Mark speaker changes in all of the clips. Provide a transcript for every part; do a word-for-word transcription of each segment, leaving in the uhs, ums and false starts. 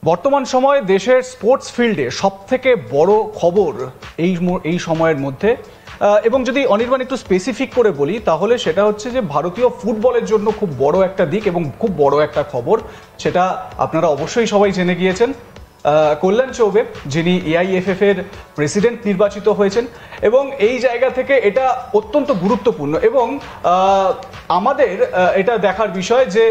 Speaker 1: বর্তমান সময়ে দেশের স্পোর্টস ফিল্ডে সবথেকে বড় খবর এই এই সময়ের মধ্যে এবং যদি অনির্বাণ একটু স্পেসিফিক করে বলি তাহলে সেটা হচ্ছে যে ভারতীয় ফুটবলের জন্য খুব বড় একটা দিক এবং খুব বড় একটা খবর, সেটা আপনারা অবশ্যই সবাই জেনে গিয়েছেন। কল্যাণ চৌবে যিনি এআইএফএফ এর প্রেসিডেন্ট নির্বাচিত হয়েছেন এবং এই জায়গা থেকে এটা অত্যন্ত গুরুত্বপূর্ণ এবং আমাদের এটা দেখার বিষয় যে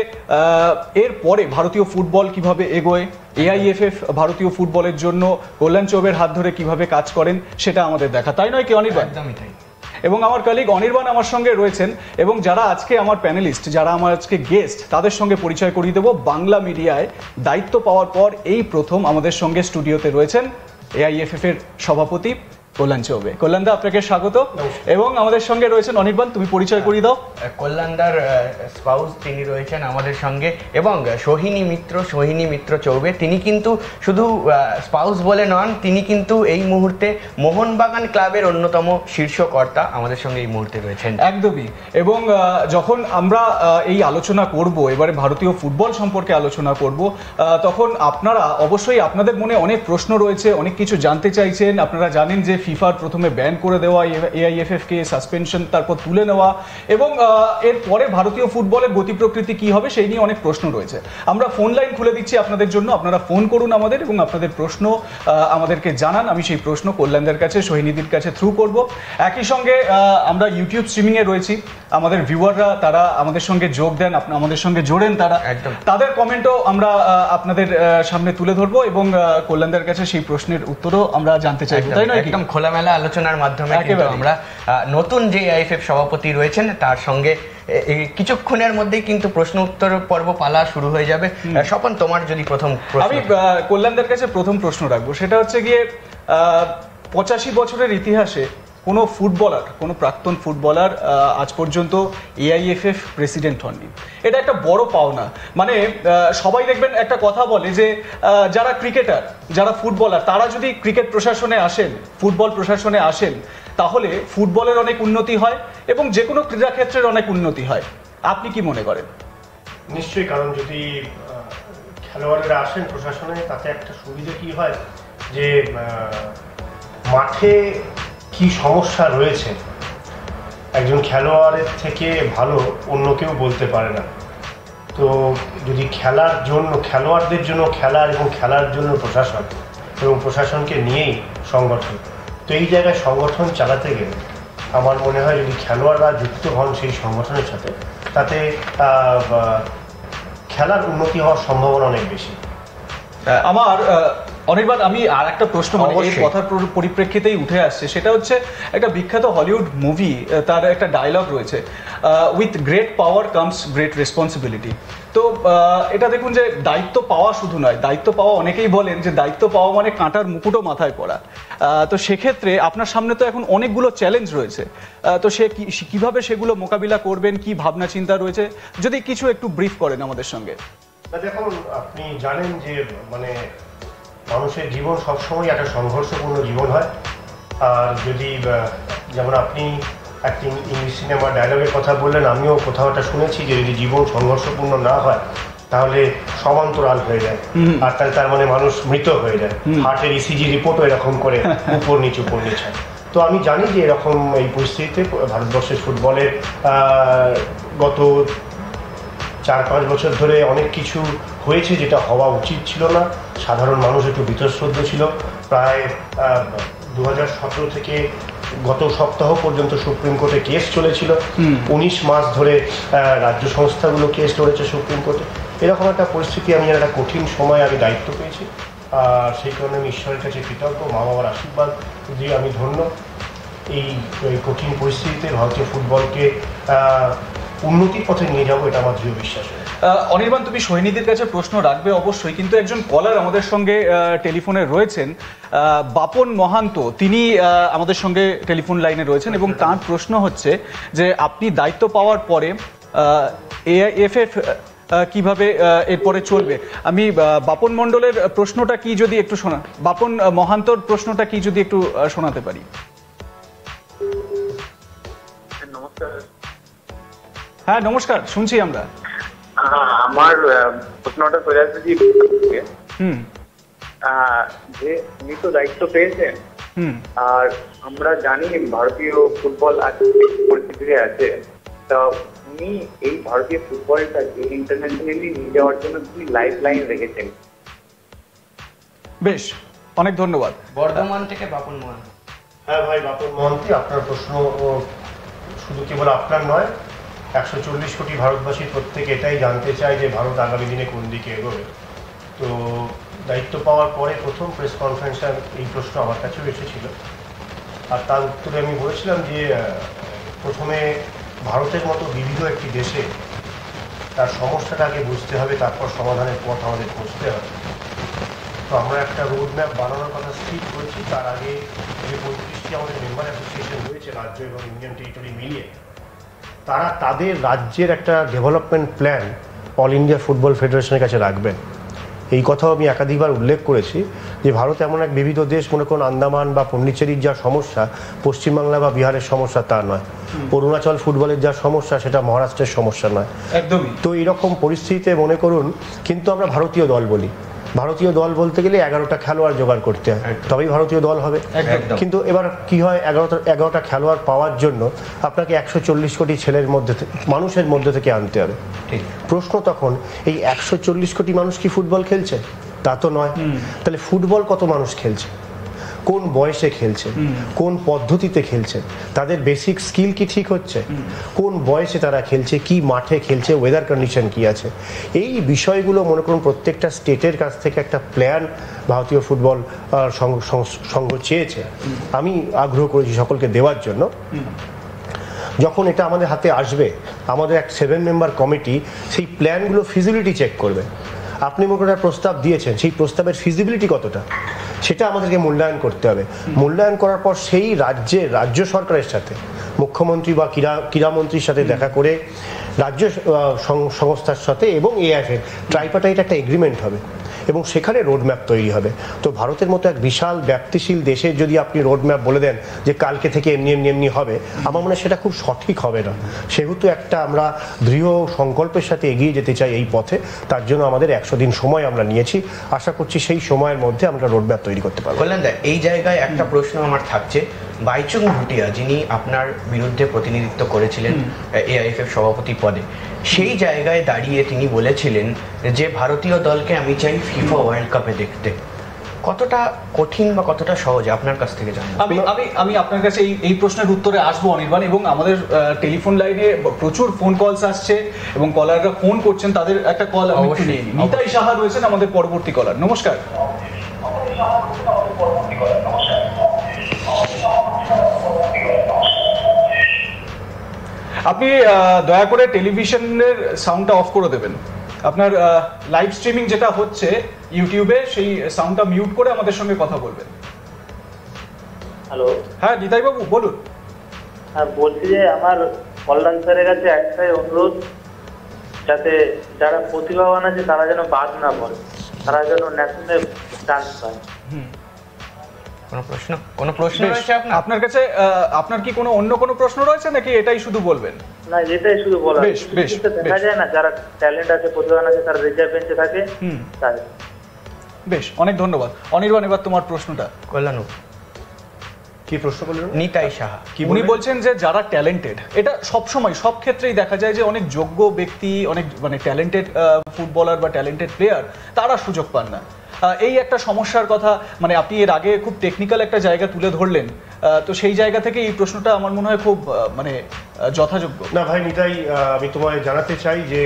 Speaker 1: এর পরে ভারতীয় ফুটবল কিভাবে এগোয়, এআইএফএফ ভারতীয় ফুটবলের জন্য কল্যাণ চৌবের হাত ধরে কিভাবে কাজ করেন সেটা আমাদের দেখা, তাই নয় কি অনির্বাণ?
Speaker 2: একদমই তাই।
Speaker 1: এবং আমার কলিগ অনির্বাণ আমার সঙ্গে রয়েছেন এবং যারা আজকে আমার প্যানেলিস্ট, যারা আমার আজকে গেস্ট, তাদের সঙ্গে পরিচয় করিয়ে দেবো। বাংলা মিডিয়ায় দায়িত্ব পাওয়ার পর এই প্রথম আমাদের সঙ্গে স্টুডিওতে রয়েছেন এআইএফএফ এর সভাপতি কল্যাণ চৌবে। কল্যাণদা, আপনাকে স্বাগত। এবং আমাদের সঙ্গে রয়েছেন অনির্বাণ, তুমি পরিচয় করিয়ে দাও।
Speaker 2: কল্যাণদার স্পাউস তিনি রয়েছেন আমাদের সঙ্গে এবং সোহিনী মিত্র সোহিনী মিত্র চৌবে তিনি কিন্তু শুধু স্পাউস বলে নন, তিনি কিন্তু এই মুহূর্তে মোহনবাগান ক্লাবের অন্যতম শীর্ষকর্তা আমাদের সঙ্গে এই মুহূর্তে রয়েছেন।
Speaker 1: একদমই। এবং যখন আমরা এই আলোচনা করব, এবারে ভারতীয় ফুটবল সম্পর্কে আলোচনা করব, তখন আপনারা অবশ্যই আপনাদের মনে অনেক প্রশ্ন রয়েছে, অনেক কিছু জানতে চাইছেন। আপনারা জানেন যে ফিফার প্রথমে ব্যান করে দেওয়া, এআইএফএফ কে সাসপেনশন, তারপর তুলে নেওয়া এবং এরপরে ভারতীয় ফুটবলের গতি প্রকৃতি কি হবে সেই নিয়ে অনেক প্রশ্ন রয়েছে। আমরা ফোন লাইন খুলে দিচ্ছি আপনাদের জন্য, আপনারা ফোন করুন আমাদের এবং আপনাদের প্রশ্ন আমাদেরকে জানান। আমি সেই প্রশ্ন কল্যাণদের কাছে, সোহিনীদির কাছে থ্রু করব। একই সঙ্গে আমরা ইউটিউব স্ট্রিমিং এ রয়েছি, আমাদের ভিউয়াররা তারা আমাদের সঙ্গে যোগ দেন, আমাদের সঙ্গে জোড়েন, তারা তাদের কমেন্টও আমরা আপনাদের সামনে তুলে ধরবো এবং কল্যাণদের কাছে সেই প্রশ্নের উত্তরও আমরা জানতে চাইবো, তাই নয়?
Speaker 2: একদম খোলামেলা আলোচনার মাধ্যমে কিন্তু আমরা নতুন যে এআইএফএফ সভাপতি রয়েছেন তার সঙ্গে কিছুক্ষণের মধ্যেই কিন্তু প্রশ্ন উত্তর পর্ব পালা শুরু হয়ে যাবে। স্বপন, তোমার যদি প্রথম প্রশ্ন।
Speaker 1: আমি কল্যাণদের কাছে প্রথম প্রশ্ন রাখবো, সেটা হচ্ছে গিয়ে পঁচাশি বছরের ইতিহাসে কোনো ফুটবলার, কোনো প্রাক্তন ফুটবলার আজ পর্যন্ত এআইএফএফ প্রেসিডেন্ট হননি। এটা একটা বড় পাওনা। মানে সবাই দেখবেন একটা কথা বলে যে যারা ক্রিকেটার, যারা ফুটবলার, তারা যদি ক্রিকেট প্রশাসনে আসেন, ফুটবল প্রশাসনে আসেন, তাহলে ফুটবলের অনেক উন্নতি হয় এবং যে কোনো ক্রীড়াক্ষেত্রের অনেক উন্নতি হয়। আপনি কি মনে করেন?
Speaker 3: নিশ্চয়ই, কারণ যদি খেলোয়াড়েরা আসেন প্রশাসনে তাতে একটা সুবিধা কি হয় যে মাঠে কি সমস্যা রয়েছে একজন খেলোয়াড়ের থেকে ভালো অন্য কেউ বলতে পারে না। তো যদি খেলার জন্য, খেলোয়াড়দের জন্য খেলার এবং খেলার জন্য প্রশাসন এবং প্রশাসনকে নিয়েই সংগঠন, তো এই জায়গায় সংগঠন চালাতে গেলে আমার মনে হয় যদি খেলোয়াড়রা যুক্ত হন সেই সংগঠনের সাথে, তাতে খেলার উন্নতি হওয়ার সম্ভাবনা অনেক বেশি।
Speaker 1: আমার অনির্বাণ, আমি আর একটা প্রশ্ন, মানে এই কথার পরিপ্রেক্ষিতেই উঠে আসছে, সেটা হচ্ছে একটা বিখ্যাত হলিউড মুভি, তার একটা ডায়লগ রয়েছে, with great power comes great responsibility. তো এটা দেখুন যে দায়িত্ব পাওয়া শুধু নয়, দায়িত্ব পাওয়া, অনেকেই বলেন যে দায়িত্ব পাওয়া মানে কাঁটার মুকুটও মাথায় পড়া। তো সেক্ষেত্রে আপনার সামনে তো এখন অনেকগুলো চ্যালেঞ্জ রয়েছে, তো সে কিভাবে সেগুলো মোকাবিলা করবেন, কি ভাবনা চিন্তা রয়েছে, যদি কিছু একটু ব্রিফ করেন আমাদের সঙ্গে।
Speaker 3: দেখুন, আপনি জানেন যে মানে মানুষের জীবন সবসময় একটা সংঘর্ষপূর্ণ জীবন হয়। আর যদি যেমন আপনি একটি ইংলিশ সিনেমা ডায়লগের কথা বললেন, আমিও কোথাও একটা শুনেছি যে যদি জীবন সংঘর্ষপূর্ণ না হয় তাহলে সমান্তরাল হয়ে যায়, আর তাহলে তার মানে মানুষ মৃত হয়ে যায়। হার্টের ইসিজি রিপোর্টও এরকম করে উপর নিচু উপর নিচু। তো আমি জানি যে এরকম এই পরিস্থিতিতে ভারতবর্ষের ফুটবলের গত চার পাঁচ বছর ধরে অনেক কিছু হয়েছে যেটা হওয়া উচিত ছিল না। সাধারণ মানুষ একটু বীতশ্রদ্ধ ছিল। প্রায় দু হাজার সতেরো থেকে গত সপ্তাহ পর্যন্ত সুপ্রিম কোর্টে কেস চলেছিল, উনিশ মাস ধরে রাজ্য সংস্থাগুলো কেস লড়েছে সুপ্রিম কোর্টে। এরকম একটা পরিস্থিতি, আমি একটা কঠিন সময় আমি দায়িত্ব পেয়েছি, আর সেই কারণে আমি ঈশ্বরের কাছে কৃতজ্ঞ, মা বাবার আশীর্বাদ দিয়ে আমি ধন্য। এই কঠিন পরিস্থিতিতে ভারতীয় ফুটবলকে উন্নতির পথে নিয়ে যাবো, এটা আমার দৃঢ় বিশ্বাস।
Speaker 1: অনির্বাণ, তুমি সোহিনীদের কাছে প্রশ্ন রাখবে অবশ্যই, কিন্তু একজন কলার আমাদের সঙ্গে টেলিফোনে রয়েছেন, বাপন মহান্ত, তিনি আমাদের সঙ্গে টেলিফোন লাইনে রয়েছেন এবং তার প্রশ্ন হচ্ছে যে আপনি দায়িত্ব পাওয়ার পরে এআইএফএফ কিভাবে এরপরে চলবে। আমি বাপন মণ্ডলের প্রশ্নটা কি যদি একটু শোনা, বাপন মহান্তর প্রশ্নটা কি যদি একটু শোনাতে পারি।
Speaker 4: নমস্কার।
Speaker 1: হ্যাঁ নমস্কার, শুনছি আমরা।
Speaker 4: আমার প্রশ্নটা চলে আসছে যে হুম আহ, যে উনি তো দায়িত্ব পেয়েছেন,
Speaker 1: হুম
Speaker 4: আর আমরা জানি ভারতীয় ফুটবল আজকে পরিস্থিতিতে আছে। তা উনি এই ভারতীয় ফুটবলটাকে ইন্টারন্যাশনালি নিয়ে যাওয়ার জন্য তিনি লাইফ লাইন রেখেছেন।
Speaker 1: বেশ, অনেক ধন্যবাদ।
Speaker 2: বর্ধমান থেকে বাপন মোহন।
Speaker 3: হ্যাঁ ভাই বাপন মহন্তি, আপনার প্রশ্ন ও শুধু কেবল আপনার নয়, একশো চল্লিশ কোটি ভারতবাসীর প্রত্যেকে এটাই জানতে চায় যে ভারত আগামী দিনে কোন দিকে এগোবে। তো দায়িত্ব পাওয়ার পরে প্রথম প্রেস কনফারেন্সে এই প্রশ্ন আমার কাছেও এসেছিল, আর তার উত্তরে আমি বলেছিলাম যে প্রথমে ভারতের মতো বিবিধ একটি দেশে তার সমস্যাটাকে বুঝতে হবে, তারপর সমাধানের পথ আমাদের খুঁজতে হবে। তো আমরা একটা রোড ম্যাপ বানানোর কথা স্থির করেছি। তার আগে যে পঁয়ত্রিশটি আমাদের মেম্বার অ্যাসোসিয়েশন রয়েছে রাজ্য এবং ইউনিয়ন টেরিটরি মিলিয়ে, তারা তাদের রাজ্যের একটা development plan all India football ফেডারেশনের কাছে রাখবেন। এই কথাও আমি একাধিকবার উল্লেখ করেছি যে ভারত এমন এক বিবিধ দেশ, মনে করুন আন্দামান বা পন্ডিচেরির যা সমস্যা পশ্চিমবাংলা বা বিহারের সমস্যা তা নয়, অরুণাচল ফুটবলের যা সমস্যা সেটা মহারাষ্ট্রের সমস্যা নয়
Speaker 1: একদমই।
Speaker 3: তো এইরকম পরিস্থিতিতে মনে করুন, কিন্তু আমরা ভারতীয় দল বলি, ভারতীয় দল বলতে গেলে এগারোটা খেলোয়াড় জোগাড় করতে হয়, তবেই ভারতীয় দল হবে। কিন্তু এবার কি হয়, এগারোটা এগারোটা খেলোয়াড় পাওয়ার জন্য আপনাকে একশো চল্লিশ কোটি ছেলের মধ্যে মানুষের মধ্যে থেকে আনতে হবে। প্রশ্ন তখন, এই একশো চল্লিশ কোটি মানুষ কি ফুটবল খেলছে? তা তো নয়। তাহলে ফুটবল কত মানুষ খেলছে, কোন বয়সে খেলছে, কোন পদ্ধতিতে খেলছে, তাদের বেসিক স্কিল কি ঠিক হচ্ছে, কোন বয়সে তারা খেলছে, কি মাঠে খেলছে, ওয়েদার কন্ডিশন কি আছে, এই বিষয়গুলো মনে করুন প্রত্যেকটা স্টেটের কাছ থেকে একটা প্ল্যান ভারতীয় ফুটবল সংঘ চেয়েছে। আমি আগ্রহ করেছি সকলকে দেওয়ার জন্য। যখন এটা আমাদের হাতে আসবে, আমাদের এক সেভেন মেম্বার কমিটি সেই প্ল্যানগুলো ফিজিবিলিটি চেক করবে। আপনি মনে করেন প্রস্তাব দিয়েছেন, সেই প্রস্তাবের ফিজিবিলিটি কতটা সেটা আমাদেরকে মূল্যায়ন করতে হবে। মূল্যায়ন করার পর সেই রাজ্যের রাজ্য সরকারের সাথে, মুখ্যমন্ত্রী বা ক্রীড়া ক্রীড়ামন্ত্রীর সাথে দেখা করে রাজ্য সংস্থার সাথে এবং এআইএফের ট্রাইপার্টাইট একটা এগ্রিমেন্ট হবে এবং সেখানে রোডম্যাপ তৈরি হবে। তো ভারতের মতো এক বিশাল ব্যাপ্তিশীল দেশে যদি আপনি রোডম্যাপ বলে দেন যে কালকে থেকে এমনি এমনি এমনি হবে, আমার মনে হয় সেটা খুব সঠিক হবে না। সেহেতু একটা আমরা দৃঢ় সংকল্পের সাথে এগিয়ে যেতে চাই এই পথে। তার জন্য আমাদের একশো দিন সময় আমরা নিয়েছি। আশা করছি সেই সময়ের মধ্যে আমরা রোডম্যাপ তৈরি করতে পারবো।
Speaker 2: কল্যাণ দা, এই জায়গায় একটা প্রশ্ন আমার থাকছে। বাইচুং ভুটিয়া, যিনি আপনার বিরুদ্ধে প্রতিনিধিত্ব করেছিলেন এআইএফএফ সভাপতি পদে, সেই জায়গায় দাঁড়িয়ে তিনি বলেছিলেন যে ভারতীয় দলকে আমি চাই ফিফা ওয়ার্ল্ড কাপে দেখতে। কতটা কঠিন বা কতটা সহজ আপনার কাছ থেকে জানবো।
Speaker 1: আমি আমি আমি আপনার কাছে এই এই প্রশ্নের উত্তরে আসবো অনির্বাণ, এবং আমাদের টেলিফোন লাইনে প্রচুর ফোন কলস আসছে এবং কলাররা ফোন করছেন। তাদের একটা কল আমি একটু নিয়ে নিই। নিতাই সাহা রয়েছেন আমাদের পরবর্তী কলার। নমস্কার। আপনি দয়া করে টেলিভিশনের সাউন্ডটা অফ করে দেবেন। আপনার লাইভ স্ট্রিমিং যেটা হচ্ছে ইউটিউবে, সেই সাউন্ডটা মিউট করে আমাদের সঙ্গে কথা বলবেন।
Speaker 4: হ্যালো,
Speaker 1: হ্যাঁ নিতাই বাবু বলুন।
Speaker 4: হ্যাঁ বলছি যে আমার কল্যাণ স্যারের কাছে একটাই অনুরোধ, যাতে যারা প্রতিভাবান আছে তারা যেন বাদ না পড়ে, তারা যেন ন্যাশনালে চান্স পায়।
Speaker 2: কোনো প্রশ্ন কোনো প্রশ্ন রয়েছে আপনার
Speaker 1: আপনার কাছে? আপনার কি কোনো অন্য কোনো প্রশ্ন রয়েছে নাকি এটাই শুধু বলবেন?
Speaker 4: না, এটাই শুধু বলা।
Speaker 1: বেশ বেশ
Speaker 4: দেখা যায় না, যারা ট্যালেন্ট আছে, প্রতিভাবান আছে, তারা রিজার্ভ বেঞ্চে থাকে। হুম, তাই।
Speaker 1: বেশ, অনেক ধন্যবাদ। অনির্বাণ, এবার তোমার প্রশ্নটা।
Speaker 2: কল্যাণ,
Speaker 3: কি প্রশ্ন করলেন?
Speaker 2: নিতাই সাহা
Speaker 1: উনি বলছেন যে যারা ট্যালেন্টেড, এটা সব সময় সব ক্ষেত্রেই দেখা যায় যে অনেক যোগ্য ব্যক্তি, অনেক মানে ট্যালেন্টেড ফুটবলার বা ট্যালেন্টেড প্লেয়ার, তারা সুযোগ পান না। এই একটা সমস্যার কথা মানে আপনি এর আগে খুব টেকনিক্যাল একটা জায়গা তুলে ধরলেন। তো সেই জায়গা থেকে এই প্রশ্নটা আমার মনে হয় খুব মানে যথাযোগ্য।
Speaker 3: না ভাই নিতাই, আমি তোমায় জানাতে চাই যে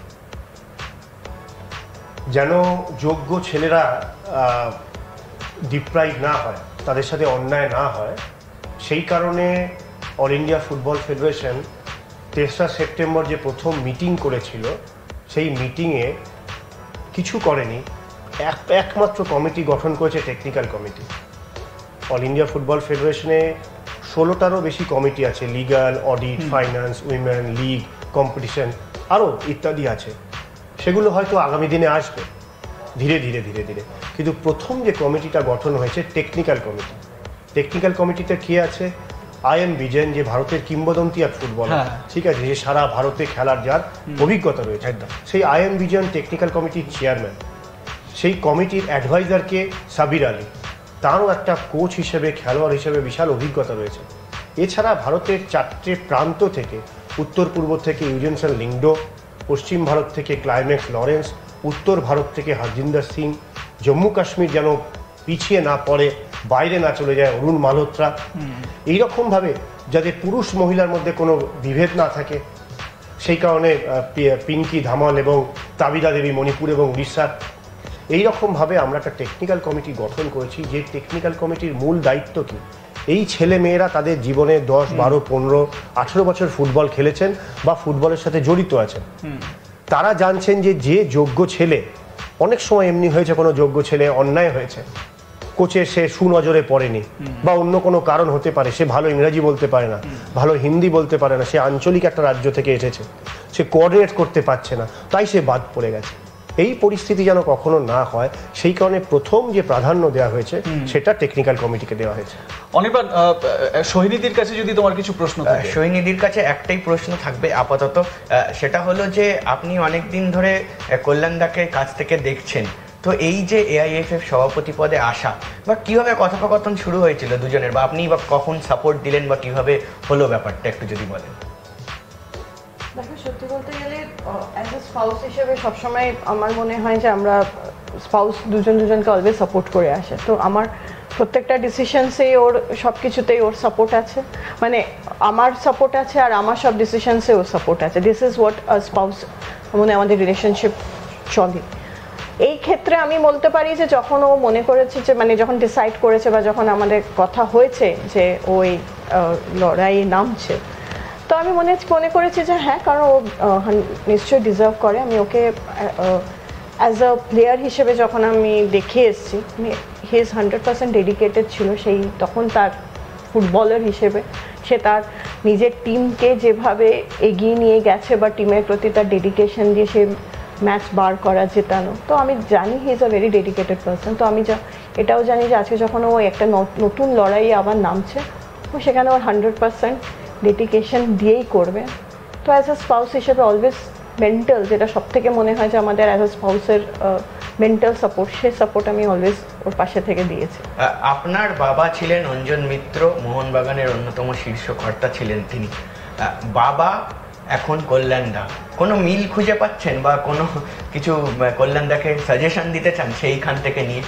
Speaker 3: যেন যোগ্য ছেলেরা ডিপ্রাইভ না হয়, তাদের সাথে অন্যায় না হয়, সেই কারণে অল ইন্ডিয়া ফুটবল ফেডারেশন তেসরা সেপ্টেম্বর যে প্রথম মিটিং করেছিল, সেই মিটিংয়ে কিছু করেনি, এক একমাত্র কমিটি গঠন করেছে, technical committee. All India football ফেডারেশনে ষোলোটারও বেশি কমিটি আছে, legal, audit, finance, women, league, competition, আরও ইত্যাদি আছে। সেগুলো হয়তো আগামী দিনে আসবে ধীরে ধীরে ধীরে ধীরে। কিন্তু প্রথম যে কমিটিটা গঠন হয়েছে টেকনিক্যাল কমিটি, টেকনিক্যাল কমিটিতে কে আছে? আই এম বিজেন, যে ভারতের কিংবদন্তি এক ফুটবলার, ঠিক আছে, যে সারা ভারতে খেলার যার অভিজ্ঞতা রয়েছে, সেই আই এম বিজেন টেকনিক্যাল কমিটির চেয়ারম্যান। সেই কমিটির অ্যাডভাইজারকে সাবির আলী, তারও একটা কোচ হিসেবে খেলোয়াড় হিসেবে বিশাল অভিজ্ঞতা রয়েছে। এছাড়া ভারতের চারটে প্রান্ত থেকে, উত্তর পূর্ব থেকে ইউজেনসন লিংডো, পশ্চিম ভারত থেকে ক্লাইম্যাক্স লরেন্স, উত্তর ভারত থেকে হরজিন্দর সিং, জম্মু কাশ্মীর যেন পিছিয়ে না পড়ে, বাইরে না চলে যায় অরুণ মালহোত্রা, এইরকমভাবে যাতে পুরুষ মহিলার মধ্যে কোনো বিভেদ না থাকে, সেই কারণে পিঙ্কি ধামাল এবং তাবিদা দেবী মণিপুর এবং উড়িষ্যার, এইরকমভাবে আমরা একটা টেকনিক্যাল কমিটি গঠন করেছি। যে টেকনিক্যাল কমিটির মূল দায়িত্ব কি, এই ছেলে মেয়েরা তাদের জীবনে দশ বারো পনেরো আঠেরো বছর ফুটবল খেলেছেন বা ফুটবলের সাথে জড়িত আছেন, তারা জানছেন যে যে যোগ্য ছেলে, অনেক সময় এমনি হয়েছে কোনো যোগ্য ছেলে অন্যায় হয়েছে, কোচের সে সুনজরে পড়েনি বা অন্য কোনো কারণ হতে পারে, সে ভালো ইংরেজি বলতে পারে না, ভালো হিন্দি বলতে পারে না, সে আঞ্চলিক একটা রাজ্য থেকে এসেছে, সে কোঅর্ডিনেট করতে পারছে না, তাই সে বাদ পড়ে গেছে। এই পরিস্থিতি যেন কখনো না হয়, সেই কারণে প্রথম যে প্রাধান্য দেওয়া হয়েছে সেটা টেকনিক্যাল কমিটিকে দেওয়া হয়েছে।
Speaker 1: অনির্বাণ, সোহিনীদির কাছে যদি তোমার কিছু প্রশ্ন থাকে।
Speaker 2: সোহিনীদির কাছে একটাই প্রশ্ন থাকবে আপাতত, সেটা হলো যে আপনি অনেক দিন ধরে কল্যাণদাকে কাছ থেকে দেখছেন, তো এই যে এআইএফএফ সভাপতি পদে আসা বা কিভাবে কথোপকথন শুরু হয়েছিল দুজনের, বা আপনি বা কখন সাপোর্ট দিলেন বা কিভাবে হলো ব্যাপারটা একটু যদি বলেন।
Speaker 5: দেখো, সত্যি বলতে গেলে অ্যাজ এ স্পাউস হিসেবে সবসময় আমার মনে হয় যে আমরা স্পাউস দুজন দুজনকে অলওয়েজ সাপোর্ট করে আসে। তো আমার প্রত্যেকটা ডিসিশনসেই ওর সব কিছুতেই ওর সাপোর্ট আছে, মানে আমার সাপোর্ট আছে আর আমার সব ডিসিশনসে ওর সাপোর্ট আছে। দিস ইজ হোয়াট স্পাউস মানে আমাদের রিলেশনশিপ চলে। এই ক্ষেত্রে আমি বলতে পারি যে যখন ও মনে করেছে যে মানে যখন ডিসাইড করেছে বা যখন আমাদের কথা হয়েছে যে ওই লড়াই নামছে, তো আমি মনে মনে করেছি যে হ্যাঁ, কারণ ও নিশ্চয়ই ডিজার্ভ করে। আমি ওকে অ্যাজ আ প্লেয়ার হিসেবে যখন আমি দেখে এসেছি, he is hundred percent dedicated ছিল সেই তখন তার ফুটবলার হিসেবে। সে তার নিজের টিমকে যেভাবে এগিয়ে নিয়ে গেছে বা টিমের প্রতি তার ডেডিকেশন দিয়ে সে ম্যাচ বার করা জেতানো, তো আমি জানি he is a very dedicated person. তো আমি যা এটাও জানি যে আজকে যখন ও একটা নতুন লড়াই আবার নামছে, ও সেখানে ওর হান্ড্রেড পার্সেন্ট ডেডিকেশন দিয়েই করবে। তো অ্যাজ আ স্পাউস হিসেবে অলওয়েজ মেন্টাল, যেটা সব থেকে মনে হয় যে আমাদের অ্যাজ আ স্পাউসের মেন্টাল সাপোর্ট, সেই সাপোর্ট আমি অলওয়েজ ওর পাশে থেকে দিয়েছি।
Speaker 2: আপনার বাবা ছিলেন অঞ্জন মিত্র, মোহনবাগানের অন্যতম শীর্ষ কর্তা ছিলেন তিনি। বাবা এখন কল্যাণদা, কোনো মিল খুঁজে পাচ্ছেন বা কোনো কিছু কল্যাণদাকে সাজেশন দিতে চান সেইখান থেকে নিয়ে?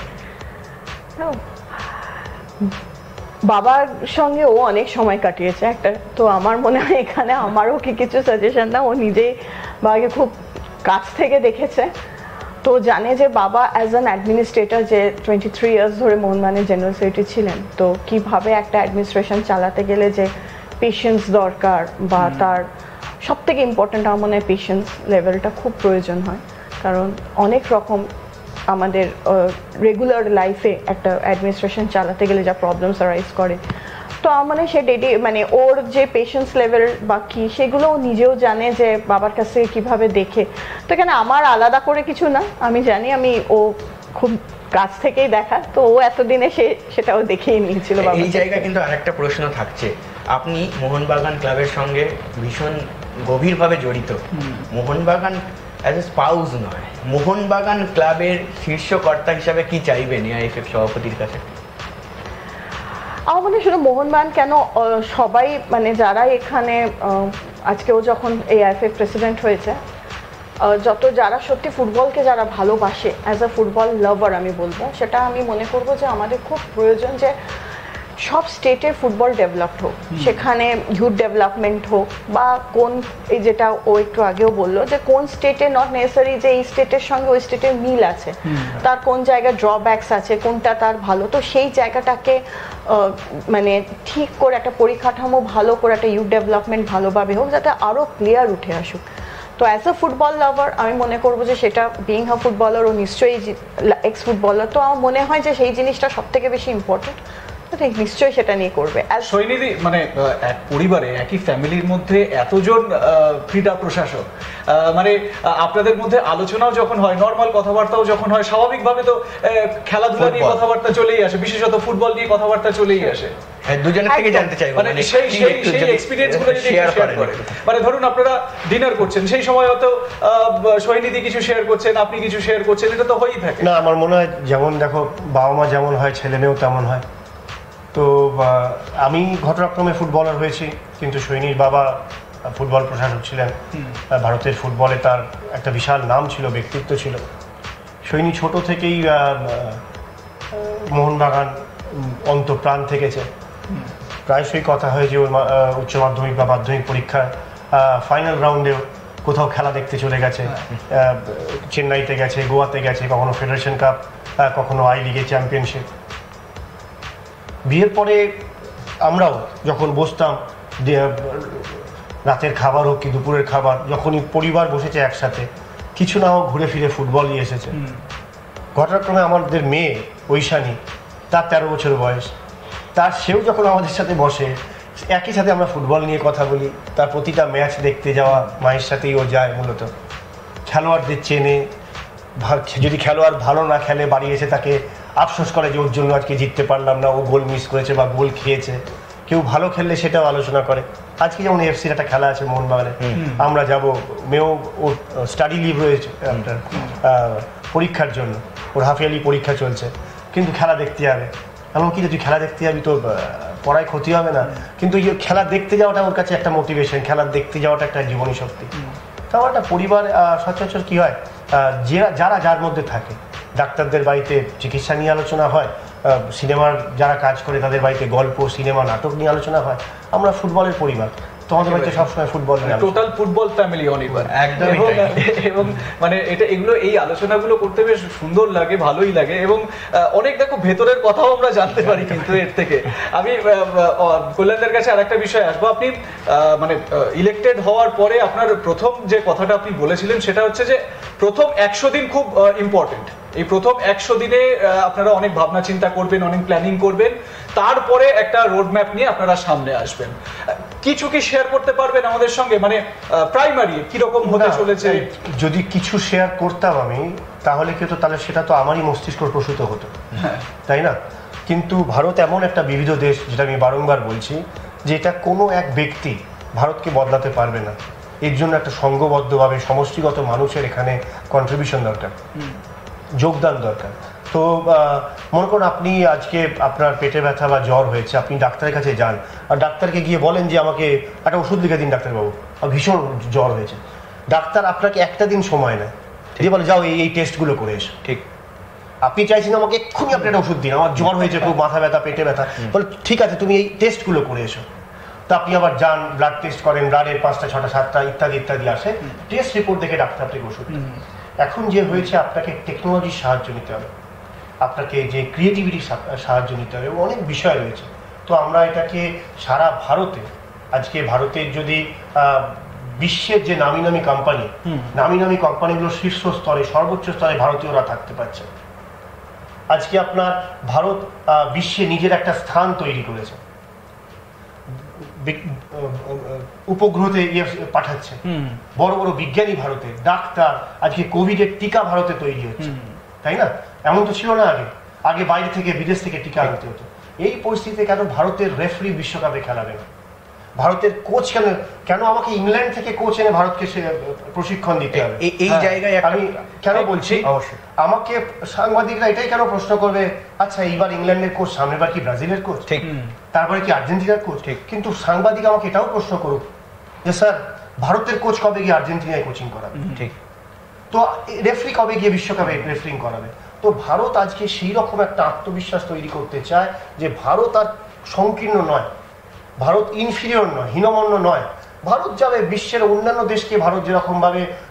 Speaker 5: বাবার সঙ্গে ও অনেক সময় কাটিয়েছে একটা, তো আমার মনে হয় এখানে আমারও কি কিছু সাজেশন না। ও নিজেই বাবাকে খুব কাছ থেকে দেখেছে, তো জানে যে বাবা অ্যাজ অ্যান অ্যাডমিনিস্ট্রেটর যে টোয়েন্টি থ্রি ইয়ার্স ধরে মোহনবাগানের জেনারেল সেক্রেটারি ছিলেন, তো কিভাবে একটা অ্যাডমিনিস্ট্রেশন চালাতে গেলে যে পেশেন্স দরকার বা তার সব থেকে ইম্পর্ট্যান্ট আমার মনে হয় পেশেন্স লেভেলটা খুব প্রয়োজন হয়। কারণ অনেক রকম আমাদের রেগুলার লাইফে একটা অ্যাডমিনিস্ট্রেশন চালাতে গেলে যা প্রবলেমস অ্যারাইজ করে, তো আমার মনে হয় সে ডেডি মানে ওর যে পেশেন্স লেভেল বা কী সেগুলো ও নিজেও জানে যে বাবার কাছ থেকে কীভাবে দেখে। তো এখানে আমার আলাদা করে কিছু না, আমি জানি আমি ও খুব কাছ থেকেই দেখা, তো ও এতদিনে সে সেটাও দেখেই নিয়েছিল।
Speaker 2: এই জায়গায় কিন্তু আরেকটা প্রশ্ন থাকছে, আপনি মোহনবাগান ক্লাবের সঙ্গে ভীষণ গভীরভাবে জড়িত। মোহনবাগান অ্যাজ এ স্পাউস নয়, মোহনবাগান ক্লাবের শীর্ষ কর্তা হিসাবে কি চাইবেন এআইএফএফ সভাপতির কাছে?
Speaker 5: আমার মনে হয় শুধু মোহনবাগান কেন, সবাই মানে যারা এখানে আজকেও যখন এআইএফএফ প্রেসিডেন্ট হয়েছে, যত যারা সত্যি ফুটবলকে যারা ভালোবাসে অ্যাজ আ ফুটবল লাভার, আমি বলবো সেটা আমি মনে করবো যে আমাদের খুব প্রয়োজন যে সব স্টেটে ফুটবল ডেভেলপড হোক, সেখানে ইউথ ডেভেলপমেন্ট হোক বা কোন এই যেটা ও একটু আগেও বললো যে কোন স্টেটে নট নেসেসারি যে এই স্টেটের সঙ্গে ওই স্টেটের মিল আছে, তার কোন জায়গায় ড্রব্যাকস আছে, কোনটা তার ভালো, তো সেই জায়গাটাকে মানে ঠিক করে একটা পরিকাঠামো ভালো করে একটা ইউথ ডেভেলপমেন্ট ভালোভাবে হোক, যাতে আরও প্লেয়ার উঠে আসুক। তো অ্যাজ আ ফুটবল লাভার আমি মনে করবো যে সেটা বিইং আ ফুটবলার ও নিশ্চয়ই এক্স ফুটবলার, তো আমার মনে হয় যে সেই জিনিসটা সব থেকে বেশি ইম্পর্টেন্ট। ঠিক নিশ্চয়ই সেটা নিয়ে করবে।
Speaker 1: সৈনিধি, মানে এক পরিবারে একই ফ্যামিলির মধ্যে এতজন ক্রীড়া প্রশাসক, মানে আপনাদের মধ্যে আলোচনাও যখন হয়, নর্মাল কথাবার্তাও যখন হয়, স্বাভাবিকভাবে তো খেলাধুলা নিয়ে কথাবার্তা চলেই আসে, বিশেষত ফুটবল নিয়ে কথাবার্তা চলেই আসে।
Speaker 2: দুজনের থেকে জানতে চাইবো
Speaker 1: মানে সেই সেই এক্সপেরিয়েন্সগুলো যদি শেয়ার করেন, মানে ধরুন আপনারা ডিনার করছেন, সেই সময় হয়তো সৈনিধি কিছু শেয়ার করছেন, আপনি কিছু শেয়ার করছেন, এটা তো হয়েই থাকে।
Speaker 3: না, আমার মনে হয় যেমন দেখো বাবা মা যেমন হয় ছেলে মেয়েও তেমন হয়। তো আমি ঘটনাক্রমে ফুটবলার হয়েছি, কিন্তু সৈনির বাবা ফুটবল প্রশাসক ছিলেন। ভারতের ফুটবলে তার একটা বিশাল নাম ছিল, ব্যক্তিত্ব ছিল। সৈনি ছোট থেকেই মোহনবাগান অন্তঃপ্রাণ থেকেছে। প্রায়শই কথা হয় যে ওর উচ্চ মাধ্যমিক বা মাধ্যমিক পরীক্ষা ফাইনাল রাউন্ডেও কোথাও খেলা দেখতে চলে গেছে, চেন্নাইতে গেছে, গোয়াতে গেছে, কখনো ফেডারেশন কাপ, কখনো আই লিগে চ্যাম্পিয়নশিপ। বিয়ের পরে আমরাও যখন বসতাম, রাতের খাবার হোক কি দুপুরের খাবার, যখনই পরিবার বসেছে একসাথে, কিছু না হোক ঘুরে ফিরে ফুটবলই এসেছে। ঘটনাক্রমে আমাদের মেয়ে ঐশানী, তার তেরো বছর বয়স, তার সেও যখন আমাদের সাথে বসে, একই সাথে আমরা ফুটবল নিয়ে কথা বলি। তার প্রতিটা ম্যাচ দেখতে যাওয়া মায়ের সাথেই ও যায়। মূলত খেলোয়াড়দের চেনে, যদি খেলোয়াড় ভালো না খেলে বাড়ি এসে তাকে আফসোস করে যে ওর জন্য আজকে জিততে পারলাম না, ও গোল মিস করেছে বা গোল খেয়েছে। কেউ ভালো খেললে সেটাও আলোচনা করে। আজকে যেমন এফসির একটা খেলা আছে মোহনবাগানে, আমরা যাব, মেয়েও ওর স্টাডি লিভ রয়েছে আপনার পরীক্ষার জন্য, ওর হাফ ইয়ারলি পরীক্ষা চলছে, কিন্তু খেলা দেখতে যাবে। এমনকি যদি খেলা দেখতে যাবি তো পড়ায় ক্ষতি হবে না, কিন্তু খেলা দেখতে যাওয়াটা ওর কাছে একটা মোটিভেশন, খেলা দেখতে যাওয়াটা একটা জীবনী শক্তি। তো আমার একটা পরিবার সচরাচর কী হয়, যারা যার মধ্যে থাকে, ডাক্তারদের বাড়িতে চিকিৎসা নিয়ে আলোচনা হয়, সিনেমার যারা কাজ করে তাদের বাড়িতে গল্প, সিনেমা, নাটক নিয়ে আলোচনা হয়। আমরা ফুটবলের পরিবার, তোমাদের বাড়িতে সবসময় football,
Speaker 1: total football family Anirban. একদম। এবং মানে এটা এগুলো এই আলোচনাগুলো করতে বেশ সুন্দর লাগে, ভালোই লাগে, এবং অনেক দেখো ভেতরের কথাও আমরা জানতে পারি কিন্তু এর থেকে। আমি কল্যাণদের কাছে আরেকটা বিষয় আসবো। আপনি মানে ইলেক্টেড হওয়ার পরে আপনার প্রথম যে কথাটা আপনি বলেছিলেন সেটা হচ্ছে যে প্রথম একশো দিন খুব ইম্পর্টেন্ট। এই প্রথম একশো দিনে আপনারা অনেক ভাবনা চিন্তা করবেন, অনেক প্ল্যানিং করবেন, তারপরে একটা রোড ম্যাপ নিয়ে আপনারা সামনে আসবেন। কিছু কি শেয়ার করতে পারবেন আমাদের সঙ্গে, মানে প্রাইমারি কিরকম হতে চলেছে?
Speaker 3: যদি কিছু শেয়ার করতাম আমি, তাহলে কি হতো, তাহলে সেটা তো আমারই মস্তিষ্ক প্রসূত হতো, তাই না? কিন্তু ভারত এমন একটা বিবিধ দেশ, যেটা আমি বারংবার বলছি, যে এটা কোনো এক ব্যক্তি ভারতকে বদলাতে পারবে না। এর জন্য একটা সংঘবদ্ধভাবে সমষ্টিগত মানুষের এখানে কন্ট্রিবিউশন দরকার, যোগদান দরকার। তো মনে করুন আপনি আজকে আপনার পেটে ব্যথা বা জ্বর হয়েছে, আপনি ডাক্তারের কাছে যান, আর ডাক্তারকে গিয়ে বলেন যে আমাকে একটা ওষুধ লিখে দিন ডাক্তারবাবু, ভীষণ জ্বর হয়েছে। ডাক্তার আপনাকে একটা দিন সময় নেয়, দিয়ে বলে যাও এই এই টেস্টগুলো করে এসো। ঠিক, আপনি চাইছেন আমাকে এক্ষুনি আপনি একটা ওষুধ দিন, আমার জ্বর হয়েছে, খুব মাথা ব্যথা, পেটে ব্যথা, বলে ঠিক আছে তুমি এই টেস্টগুলো করে এসো। তো আপনি আবার যান, ব্লাড টেস্ট করেন, ব্লাডের পাঁচটা ছটা সাতটা ইত্যাদি ইত্যাদি আসে, টেস্ট রিপোর্ট দেখে ডাক্তার আপনাকে ওষুধ দেন। এখন যে হয়েছে, আপনাকে টেকনোলজির সাহায্য নিতে হবে, আপনাকে যে ক্রিয়েটিভিটির সাহায্য নিতে হবে, অনেক বিষয় রয়েছে। তো আমরা এটাকে সারা ভারতে, আজকে ভারতের যদি বিশ্বের যে নামি নামি কোম্পানি, নামি নামি কোম্পানিগুলোর শীর্ষ স্তরে, সর্বোচ্চ স্তরে ভারতীয়রা থাকতে পারছে। আজকে আপনার ভারত বিশ্বে নিজের একটা স্থান তৈরি করেছে, উপগ্রহতে পাঠাচ্ছে, বড় বড় বিজ্ঞানী ভারতে, ডাক্তার, আজকে কোভিডের টিকা ভারতে তৈরি হচ্ছে, তাই না? এমন তো ছিল না আগে, আগে বাইরে থেকে বিদেশ থেকে টিকা আনতে হতো। এই পরিস্থিতিতে কেন ভারতের রেফারি বিশ্বকাপে খেলাবে না? ভারতের কোচ কেন কেন আমাকে ইংল্যান্ড থেকে কোচ এনে ভারতকে প্রশিক্ষণ দিতে হবে? এই জায়গায় আমি কেন বলছি, আমাকে সাংবাদিকরা এটাই কেন প্রশ্ন করবে, আচ্ছা এইবার ইংল্যান্ডের কোচ, সামনের বার কি ব্রাজিলের কোচ, ঠিক, তারপরে কি আর্জেন্টিনার কোচ? ঠিক, কিন্তু সাংবাদিক আমাকে এটাও প্রশ্ন করুক যে স্যার ভারতের কোচ কবে গিয়ে আর্জেন্টিনায় কোচিং করাবে? ঠিক, তো রেফারি কবে গিয়ে বিশ্বকাপে রেফারিং করাবে? তো ভারত আজকে সেই রকম একটা আত্মবিশ্বাস তৈরি করতে চায় যে ভারত আর সংকীর্ণ নয়, ভারত ইনফিরিয়র নয়, হীনমন্য নয়। ভারত যাবে বিশ্বের অন্যান্য দেশকে, ভারত যেরকমভাবে